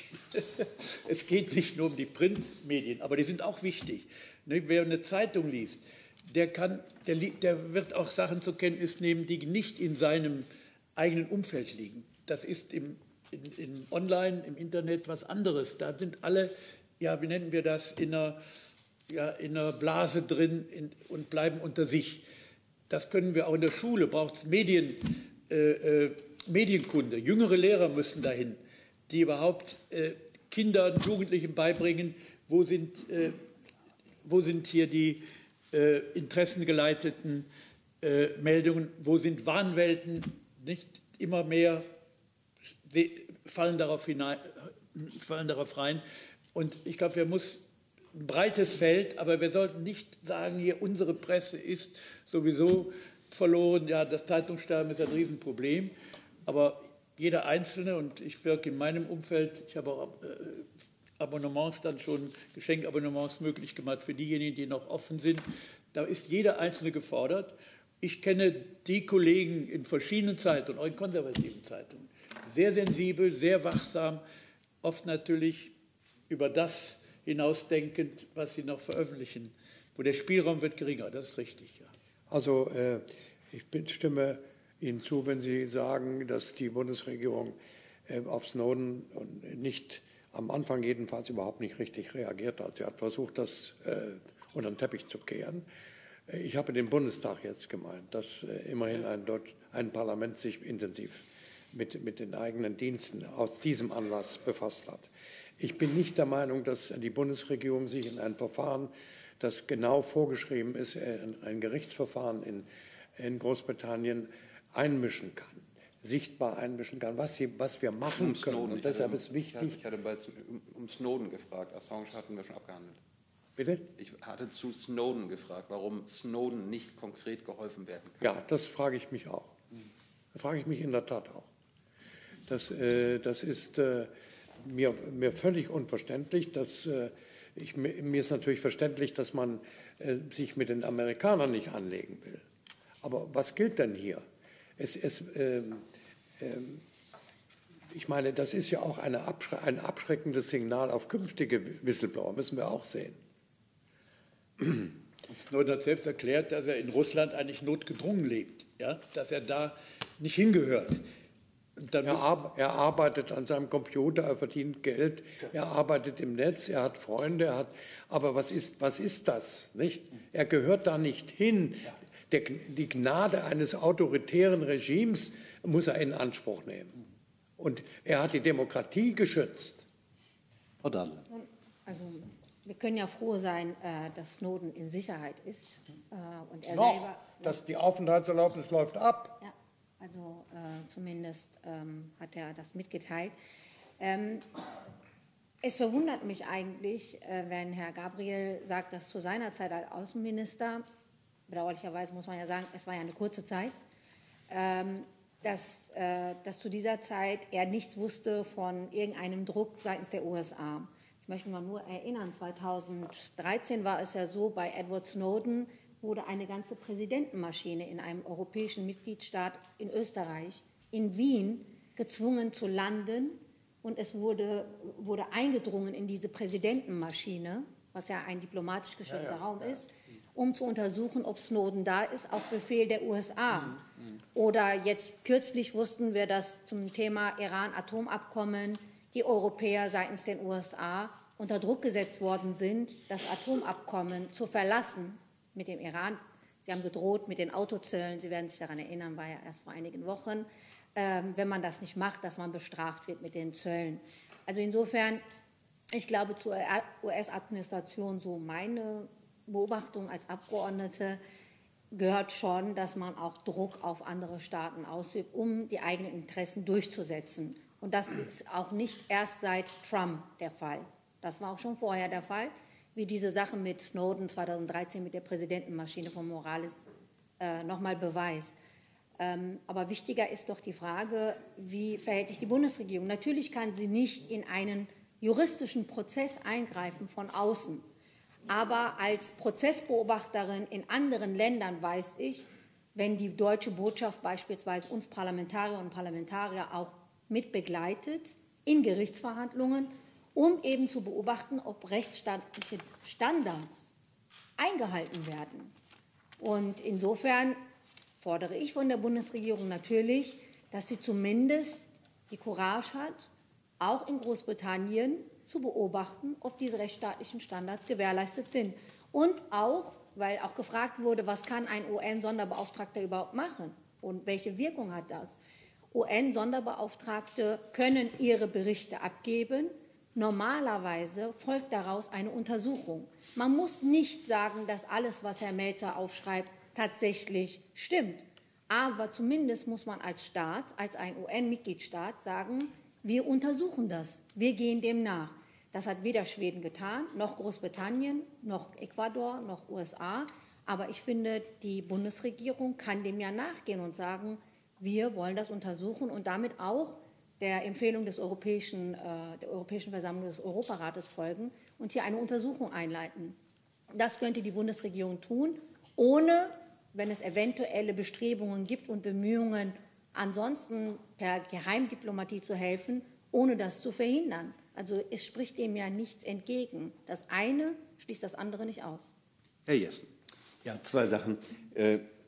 es geht nicht nur um die Printmedien, aber die sind auch wichtig. Nicht? Wer eine Zeitung liest, der, kann, der, der wird auch Sachen zur Kenntnis nehmen, die nicht in seinem eigenen Umfeld liegen. Das ist im, in, in Online, im Internet was anderes. Da sind alle, ja, wie nennen wir das, in einer, ja, in einer Blase drin in, und bleiben unter sich. Das können wir auch in der Schule, braucht es Medien, äh, äh, Medienkunde. Jüngere Lehrer müssen dahin, die überhaupt äh, Kindern und Jugendlichen beibringen, wo sind, äh, wo sind hier die äh, interessengeleiteten äh, Meldungen, wo sind Wahnwelten, nicht immer mehr fallen darauf, hinein, fallen darauf rein. Und ich glaube, wir müssen ein breites Feld, aber wir sollten nicht sagen, hier unsere Presse ist sowieso verloren. Ja, das Zeitungssterben ist ein Riesenproblem, aber jeder Einzelne, und ich wirke in meinem Umfeld, ich habe auch äh, Abonnements dann schon, Geschenkabonnements möglich gemacht für diejenigen, die noch offen sind. Da ist jeder Einzelne gefordert. Ich kenne die Kollegen in verschiedenen Zeitungen, auch in konservativen Zeitungen, sehr sensibel, sehr wachsam, oft natürlich über das hinausdenkend, was sie noch veröffentlichen, wo der Spielraum wird geringer, das ist richtig. Ja. Also äh, ich bin, stimme Ihnen zu, wenn Sie sagen, dass die Bundesregierung auf Snowden nicht, am Anfang jedenfalls überhaupt nicht richtig reagiert hat. Sie hat versucht, das unter den Teppich zu kehren. Ich habe den Bundestag jetzt gemeint, dass immerhin ein, Deutsch, ein Parlament sich intensiv mit, mit den eigenen Diensten aus diesem Anlass befasst hat. Ich bin nicht der Meinung, dass die Bundesregierung sich in ein Verfahren, das genau vorgeschrieben ist, ein Gerichtsverfahren in, in Großbritannien einmischen kann, sichtbar einmischen kann, was, sie, was wir machen um können. Snowden. Und deshalb ist wichtig. Ich hatte bei, um Snowden gefragt. Assange hatten wir schon abgehandelt. Bitte? Ich hatte zu Snowden gefragt, warum Snowden nicht konkret geholfen werden kann. Ja, das frage ich mich auch. Das frage ich mich in der Tat auch. Das, äh, das ist äh, mir, mir völlig unverständlich. Dass, äh, ich, mir ist natürlich verständlich, dass man äh, sich mit den Amerikanern nicht anlegen will. Aber was gilt denn hier? Es, es, ähm, ähm, ich meine, das ist ja auch eine Abschre- ein abschreckendes Signal auf künftige Whistleblower, müssen wir auch sehen. Snowden hat selbst erklärt, dass er in Russland eigentlich notgedrungen lebt, ja? Dass er da nicht hingehört. Dann er, ar- er arbeitet an seinem Computer, er verdient Geld, er arbeitet im Netz, er hat Freunde, er hat, aber was ist, was ist das? Nicht? Er gehört da nicht hin. Der, die Gnade eines autoritären Regimes muss er in Anspruch nehmen. Und er hat die Demokratie geschützt. Also, wir können ja froh sein, dass Snowden in Sicherheit ist. Und er Noch, selber, dass die Aufenthaltserlaubnis läuft ab. Ja, also äh, zumindest ähm, hat er das mitgeteilt. Ähm, es verwundert mich eigentlich, äh, wenn Herr Gabriel sagt, dass zu seiner Zeit als Außenminister, bedauerlicherweise muss man ja sagen, es war ja eine kurze Zeit, ähm, dass, äh, dass zu dieser Zeit er nichts wusste von irgendeinem Druck seitens der U S A. Ich möchte mal nur erinnern, zweitausenddreizehn war es ja so, bei Edward Snowden wurde eine ganze Präsidentenmaschine in einem europäischen Mitgliedstaat in Österreich, in Wien, gezwungen zu landen. Und es wurde, wurde eingedrungen in diese Präsidentenmaschine, was ja ein diplomatisch geschützter ja, ja, Raum ja. ist, um zu untersuchen, ob Snowden da ist, auf Befehl der U S A. Mhm. Oder jetzt kürzlich wussten wir, dass zum Thema Iran-Atomabkommen die Europäer seitens den U S A unter Druck gesetzt worden sind, das Atomabkommen zu verlassen mit dem Iran. Sie haben gedroht mit den Autozöllen, Sie werden sich daran erinnern, war ja erst vor einigen Wochen, ähm, wenn man das nicht macht, dass man bestraft wird mit den Zöllen. Also insofern, ich glaube, zur U S-Administration, so meine Beobachtung als Abgeordnete, gehört schon, dass man auch Druck auf andere Staaten ausübt, um die eigenen Interessen durchzusetzen. Und das ist auch nicht erst seit Trump der Fall. Das war auch schon vorher der Fall, wie diese Sache mit Snowden zweitausenddreizehn mit der Präsidentenmaschine von Morales äh, nochmal beweist. Ähm, aber wichtiger ist doch die Frage, wie verhält sich die Bundesregierung? Natürlich kann sie nicht in einen juristischen Prozess eingreifen von außen. Aber als Prozessbeobachterin in anderen Ländern weiß ich, wenn die deutsche Botschaft beispielsweise uns Parlamentarier und Parlamentarier auch mitbegleitet in Gerichtsverhandlungen, um eben zu beobachten, ob rechtsstaatliche Standards eingehalten werden. Und insofern fordere ich von der Bundesregierung natürlich, dass sie zumindest die Courage hat, auch in Großbritannien zu beobachten, ob diese rechtsstaatlichen Standards gewährleistet sind. Und auch, weil auch gefragt wurde, was kann ein U N-Sonderbeauftragter überhaupt machen und welche Wirkung hat das? U N-Sonderbeauftragte können ihre Berichte abgeben. Normalerweise folgt daraus eine Untersuchung. Man muss nicht sagen, dass alles, was Herr Melzer aufschreibt, tatsächlich stimmt. Aber zumindest muss man als Staat, als ein U N-Mitgliedstaat sagen, wir untersuchen das, wir gehen dem nach. Das hat weder Schweden getan, noch Großbritannien, noch Ecuador, noch U S A. Aber ich finde, die Bundesregierung kann dem ja nachgehen und sagen, wir wollen das untersuchen und damit auch der Empfehlung des Europäischen, äh, der Europäischen Versammlung des Europarates folgen und hier eine Untersuchung einleiten. Das könnte die Bundesregierung tun, ohne, wenn es eventuelle Bestrebungen gibt und Bemühungen, ansonsten per Geheimdiplomatie zu helfen, ohne das zu verhindern. Also es spricht dem ja nichts entgegen. Das eine schließt das andere nicht aus. Herr Jessen. Ja, zwei Sachen. Äh,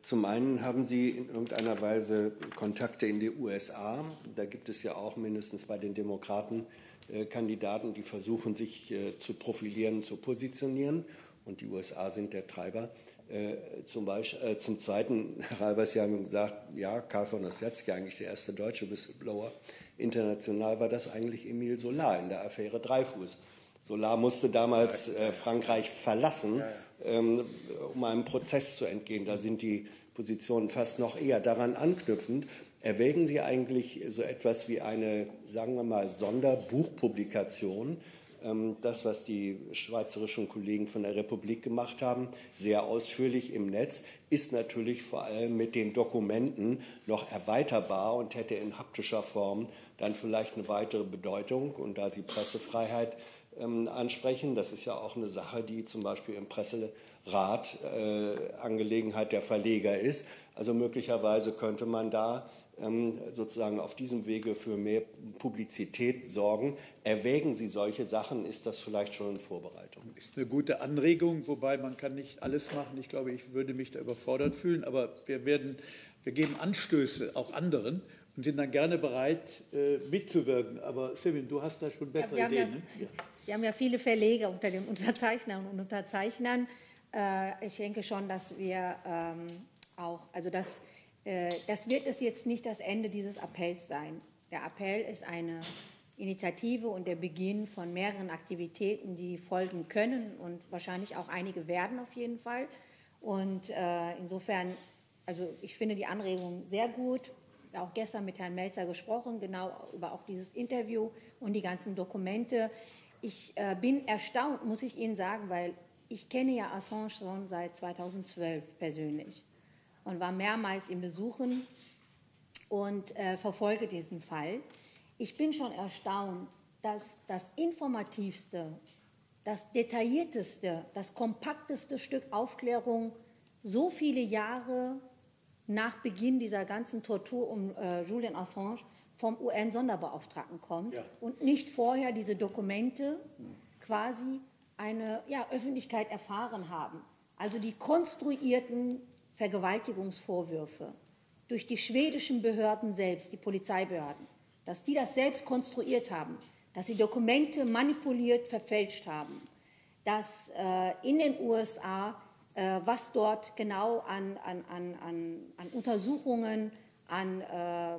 zum einen haben Sie in irgendeiner Weise Kontakte in die U S A. Da gibt es ja auch mindestens bei den Demokraten äh, Kandidaten, die versuchen, sich äh, zu profilieren, zu positionieren. Und die U S A sind der Treiber. Äh, zum, Beispiel, äh, zum Zweiten, Herr Albers, Sie haben gesagt, ja, Karl von Ossietzky, eigentlich der erste deutsche Whistleblower. International war das eigentlich Emile Solar in der Affäre Dreyfus. Solar musste damals äh, Frankreich verlassen, ähm, um einem Prozess zu entgehen. Da sind die Positionen fast noch eher daran anknüpfend. Erwägen Sie eigentlich so etwas wie eine, sagen wir mal, Sonderbuchpublikation? Ähm, das, was die schweizerischen Kollegen von der Republik gemacht haben, sehr ausführlich im Netz, ist natürlich vor allem mit den Dokumenten noch erweiterbar und hätte in haptischer Form dann vielleicht eine weitere Bedeutung. Und da Sie Pressefreiheit ähm, ansprechen, das ist ja auch eine Sache, die zum Beispiel im Presserat äh, Angelegenheit der Verleger ist. Also möglicherweise könnte man da ähm, sozusagen auf diesem Wege für mehr Publizität sorgen. Erwägen Sie solche Sachen? Ist das vielleicht schon in Vorbereitung? Ist eine gute Anregung, wobei man kann nicht alles machen. Ich glaube, ich würde mich da überfordert fühlen, aber wir werden, wir geben Anstöße auch anderen und sind dann gerne bereit, äh, mitzuwirken. Aber Sevin, du hast da schon bessere ja, Ideen. Ja, ne? ja. Wir haben ja viele Verleger unter den Unterzeichnern und Unterzeichnern. Äh, ich denke schon, dass wir ähm, auch, also das, äh, das wird es jetzt nicht das Ende dieses Appells sein. Der Appell ist eine Initiative und der Beginn von mehreren Aktivitäten, die folgen können und wahrscheinlich auch einige werden auf jeden Fall. Und äh, insofern, also ich finde die Anregung sehr gut. Ich habe auch gestern mit Herrn Melzer gesprochen, genau über auch dieses Interview und die ganzen Dokumente. Ich äh, bin erstaunt, muss ich Ihnen sagen, weil ich kenne ja Assange schon seit zweitausendzwölf persönlich und war mehrmals ihm besuchen und äh, verfolge diesen Fall. Ich bin schon erstaunt, dass das informativste, das detaillierteste, das kompakteste Stück Aufklärung so viele Jahre nach Beginn dieser ganzen Tortur um äh, Julian Assange vom U N-Sonderbeauftragten kommt ja. und nicht vorher diese Dokumente quasi eine ja, Öffentlichkeit erfahren haben. Also die konstruierten Vergewaltigungsvorwürfe durch die schwedischen Behörden selbst, die Polizeibehörden, dass die das selbst konstruiert haben, dass sie Dokumente manipuliert, verfälscht haben, dass äh, in den U S A, äh, was dort genau an, an, an, an Untersuchungen, an, äh,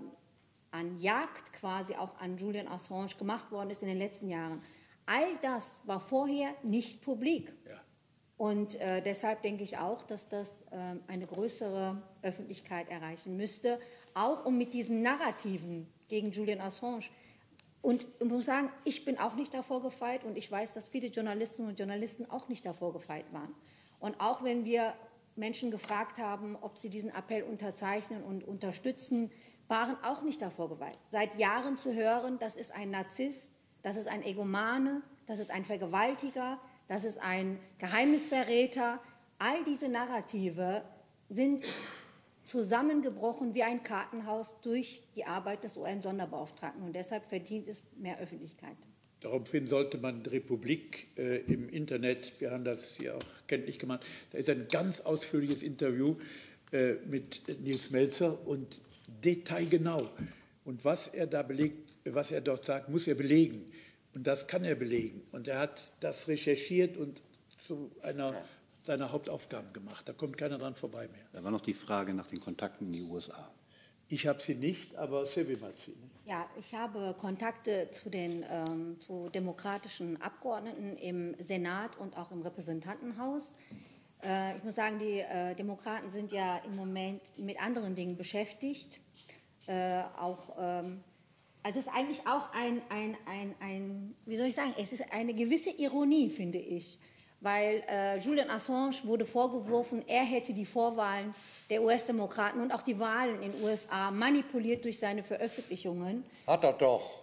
an Jagd quasi auch an Julian Assange gemacht worden ist in den letzten Jahren. All das war vorher nicht publik. Ja. Und äh, deshalb denke ich auch, dass das äh, eine größere Öffentlichkeit erreichen müsste, auch um mit diesen Narrativen gegen Julian Assange. Und ich muss sagen, ich bin auch nicht davor gefeit und ich weiß, dass viele Journalistinnen und Journalisten auch nicht davor gefeit waren. Und auch wenn wir Menschen gefragt haben, ob sie diesen Appell unterzeichnen und unterstützen, waren auch nicht davor gefeit. Seit Jahren zu hören, das ist ein Narzisst, das ist ein Egomane, das ist ein Vergewaltiger, das ist ein Geheimnisverräter. All diese Narrative sind zusammengebrochen wie ein Kartenhaus durch die Arbeit des U N-Sonderbeauftragten. Und deshalb verdient es mehr Öffentlichkeit. Daraufhin sollte man die Republik äh, im Internet, wir haben das hier auch kenntlich gemacht, da ist ein ganz ausführliches Interview äh, mit Nils Melzer und detailgenau. Und was er da belegt, was er dort sagt, muss er belegen. Und das kann er belegen. Und er hat das recherchiert und zu einer seiner Hauptaufgaben gemacht. Da kommt keiner dran vorbei mehr. Da war noch die Frage nach den Kontakten in die U S A. Ich habe sie nicht, aber Sevim hat sie. Ne? Ja, ich habe Kontakte zu den ähm, zu demokratischen Abgeordneten im Senat und auch im Repräsentantenhaus. Äh, ich muss sagen, die äh, Demokraten sind ja im Moment mit anderen Dingen beschäftigt. Äh, auch, ähm, also es ist eigentlich auch ein, ein, ein, ein, wie soll ich sagen, es ist eine gewisse Ironie, finde ich. Weil äh, Julian Assange wurde vorgeworfen, er hätte die Vorwahlen der U S-Demokraten und auch die Wahlen in den U S A manipuliert durch seine Veröffentlichungen. Hat er doch.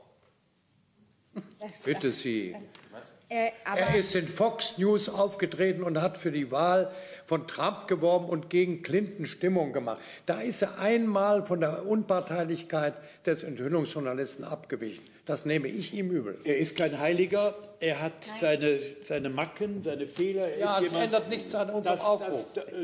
Das, Bitte Sie. Äh, aber er ist in Fox News aufgetreten und hat für die Wahl von Trump geworben und gegen Clinton Stimmung gemacht. Da ist er einmal von der Unparteilichkeit des Enthüllungsjournalisten abgewichen. Das nehme ich ihm übel. Er ist kein Heiliger. Er hat seine, seine Macken, seine Fehler. Er ja, ist es jemand, ändert nichts an unserem das, Aufruf. Das, äh,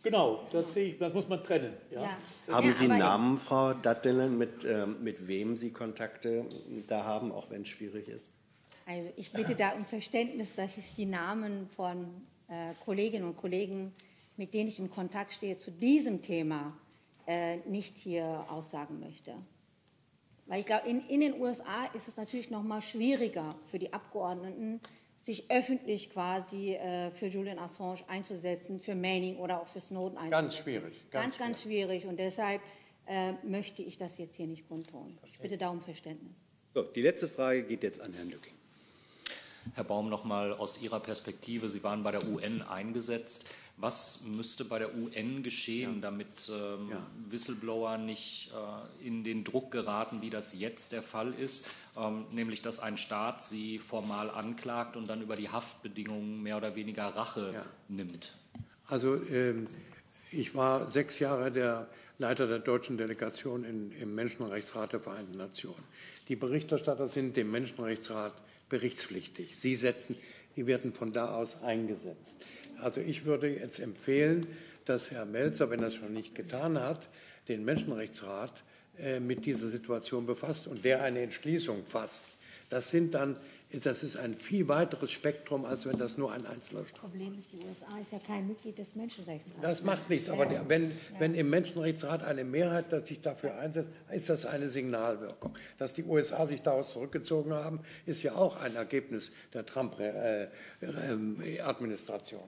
Genau, das sehe ich, das muss man trennen. Ja. Ja. Haben Ja, Sie aber- Namen, Frau Dattelen, mit, ähm, mit wem Sie Kontakte da haben, auch wenn es schwierig ist? Also ich bitte da um Verständnis, dass ich die Namen von äh, Kolleginnen und Kollegen, mit denen ich in Kontakt stehe, zu diesem Thema äh, nicht hier aussagen möchte. Weil ich glaube, in, in den U S A ist es natürlich noch mal schwieriger für die Abgeordneten, sich öffentlich quasi äh, für Julian Assange einzusetzen, für Manning oder auch für Snowden einzusetzen. Ganz schwierig. Ganz, ganz schwierig. Und deshalb äh, möchte ich das jetzt hier nicht kundtun. Ich bitte da um Verständnis. So, die letzte Frage geht jetzt an Herrn Lücking. Herr Baum, noch mal aus Ihrer Perspektive. Sie waren bei der U N eingesetzt. Was müsste bei der U N geschehen, ja. damit ähm, ja. Whistleblower nicht äh, in den Druck geraten, wie das jetzt der Fall ist, ähm, nämlich dass ein Staat sie formal anklagt und dann über die Haftbedingungen mehr oder weniger Rache ja. nimmt? Also ähm, ich war sechs Jahre der Leiter der deutschen Delegation in, im Menschenrechtsrat der Vereinten Nationen. Die Berichterstatter sind dem Menschenrechtsrat berichtspflichtig. Sie setzen, die werden von da aus eingesetzt. Also ich würde jetzt empfehlen, dass Herr Melzer, wenn er es schon nicht getan hat, den Menschenrechtsrat äh, mit dieser Situation befasst und der eine Entschließung fasst. Das sind dann, das ist ein viel weiteres Spektrum, als wenn das nur ein einzelner Staat ist. Das Problem ist, die U S A ist ja kein Mitglied des Menschenrechtsrats. Das macht nichts, aber der, wenn, wenn im Menschenrechtsrat eine Mehrheit das sich dafür einsetzt, ist das eine Signalwirkung. Dass die U S A sich daraus zurückgezogen haben, ist ja auch ein Ergebnis der Trump-Administration.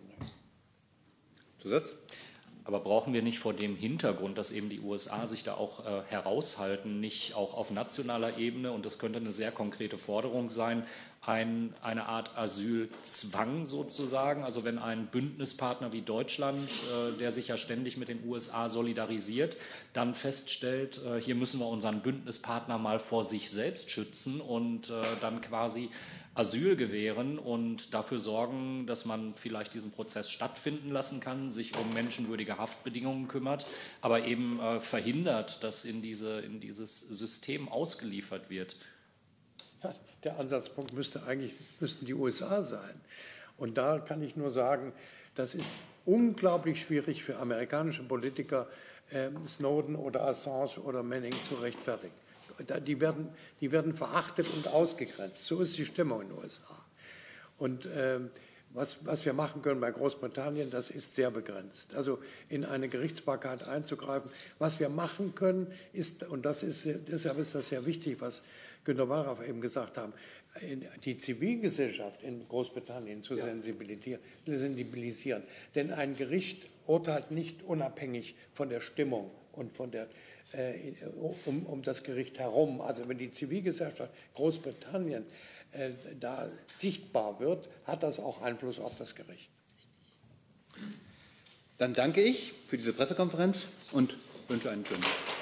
Zusatz? Aber brauchen wir nicht vor dem Hintergrund, dass eben die U S A sich da auch äh, heraushalten, nicht auch auf nationaler Ebene, und das könnte eine sehr konkrete Forderung sein, ein, eine Art Asylzwang sozusagen, also wenn ein Bündnispartner wie Deutschland, äh, der sich ja ständig mit den U S A solidarisiert, dann feststellt, äh, hier müssen wir unseren Bündnispartner mal vor sich selbst schützen und äh, dann quasi Asyl gewähren und dafür sorgen, dass man vielleicht diesen Prozess stattfinden lassen kann, sich um menschenwürdige Haftbedingungen kümmert, aber eben äh, verhindert, dass in, diese, in dieses System ausgeliefert wird. Ja, der Ansatzpunkt müsste eigentlich, müssten die U S A sein. Und da kann ich nur sagen, das ist unglaublich schwierig für amerikanische Politiker, äh, Snowden oder Assange oder Manning zu rechtfertigen. Die werden, die werden verachtet und ausgegrenzt. So ist die Stimmung in den U S A. Und äh, was, was wir machen können bei Großbritannien, das ist sehr begrenzt. Also in eine Gerichtsbarkeit einzugreifen. Was wir machen können, ist, und das ist, deshalb ist das sehr wichtig, was Günter Wallraff eben gesagt hat, die Zivilgesellschaft in Großbritannien zu sensibilisieren. sensibilisieren. Denn ein Gericht urteilt nicht unabhängig von der Stimmung und von der Um, um das Gericht herum. Also wenn die Zivilgesellschaft Großbritannien äh, da sichtbar wird, hat das auch Einfluss auf das Gericht. Dann danke ich für diese Pressekonferenz und wünsche einen schönen Tag.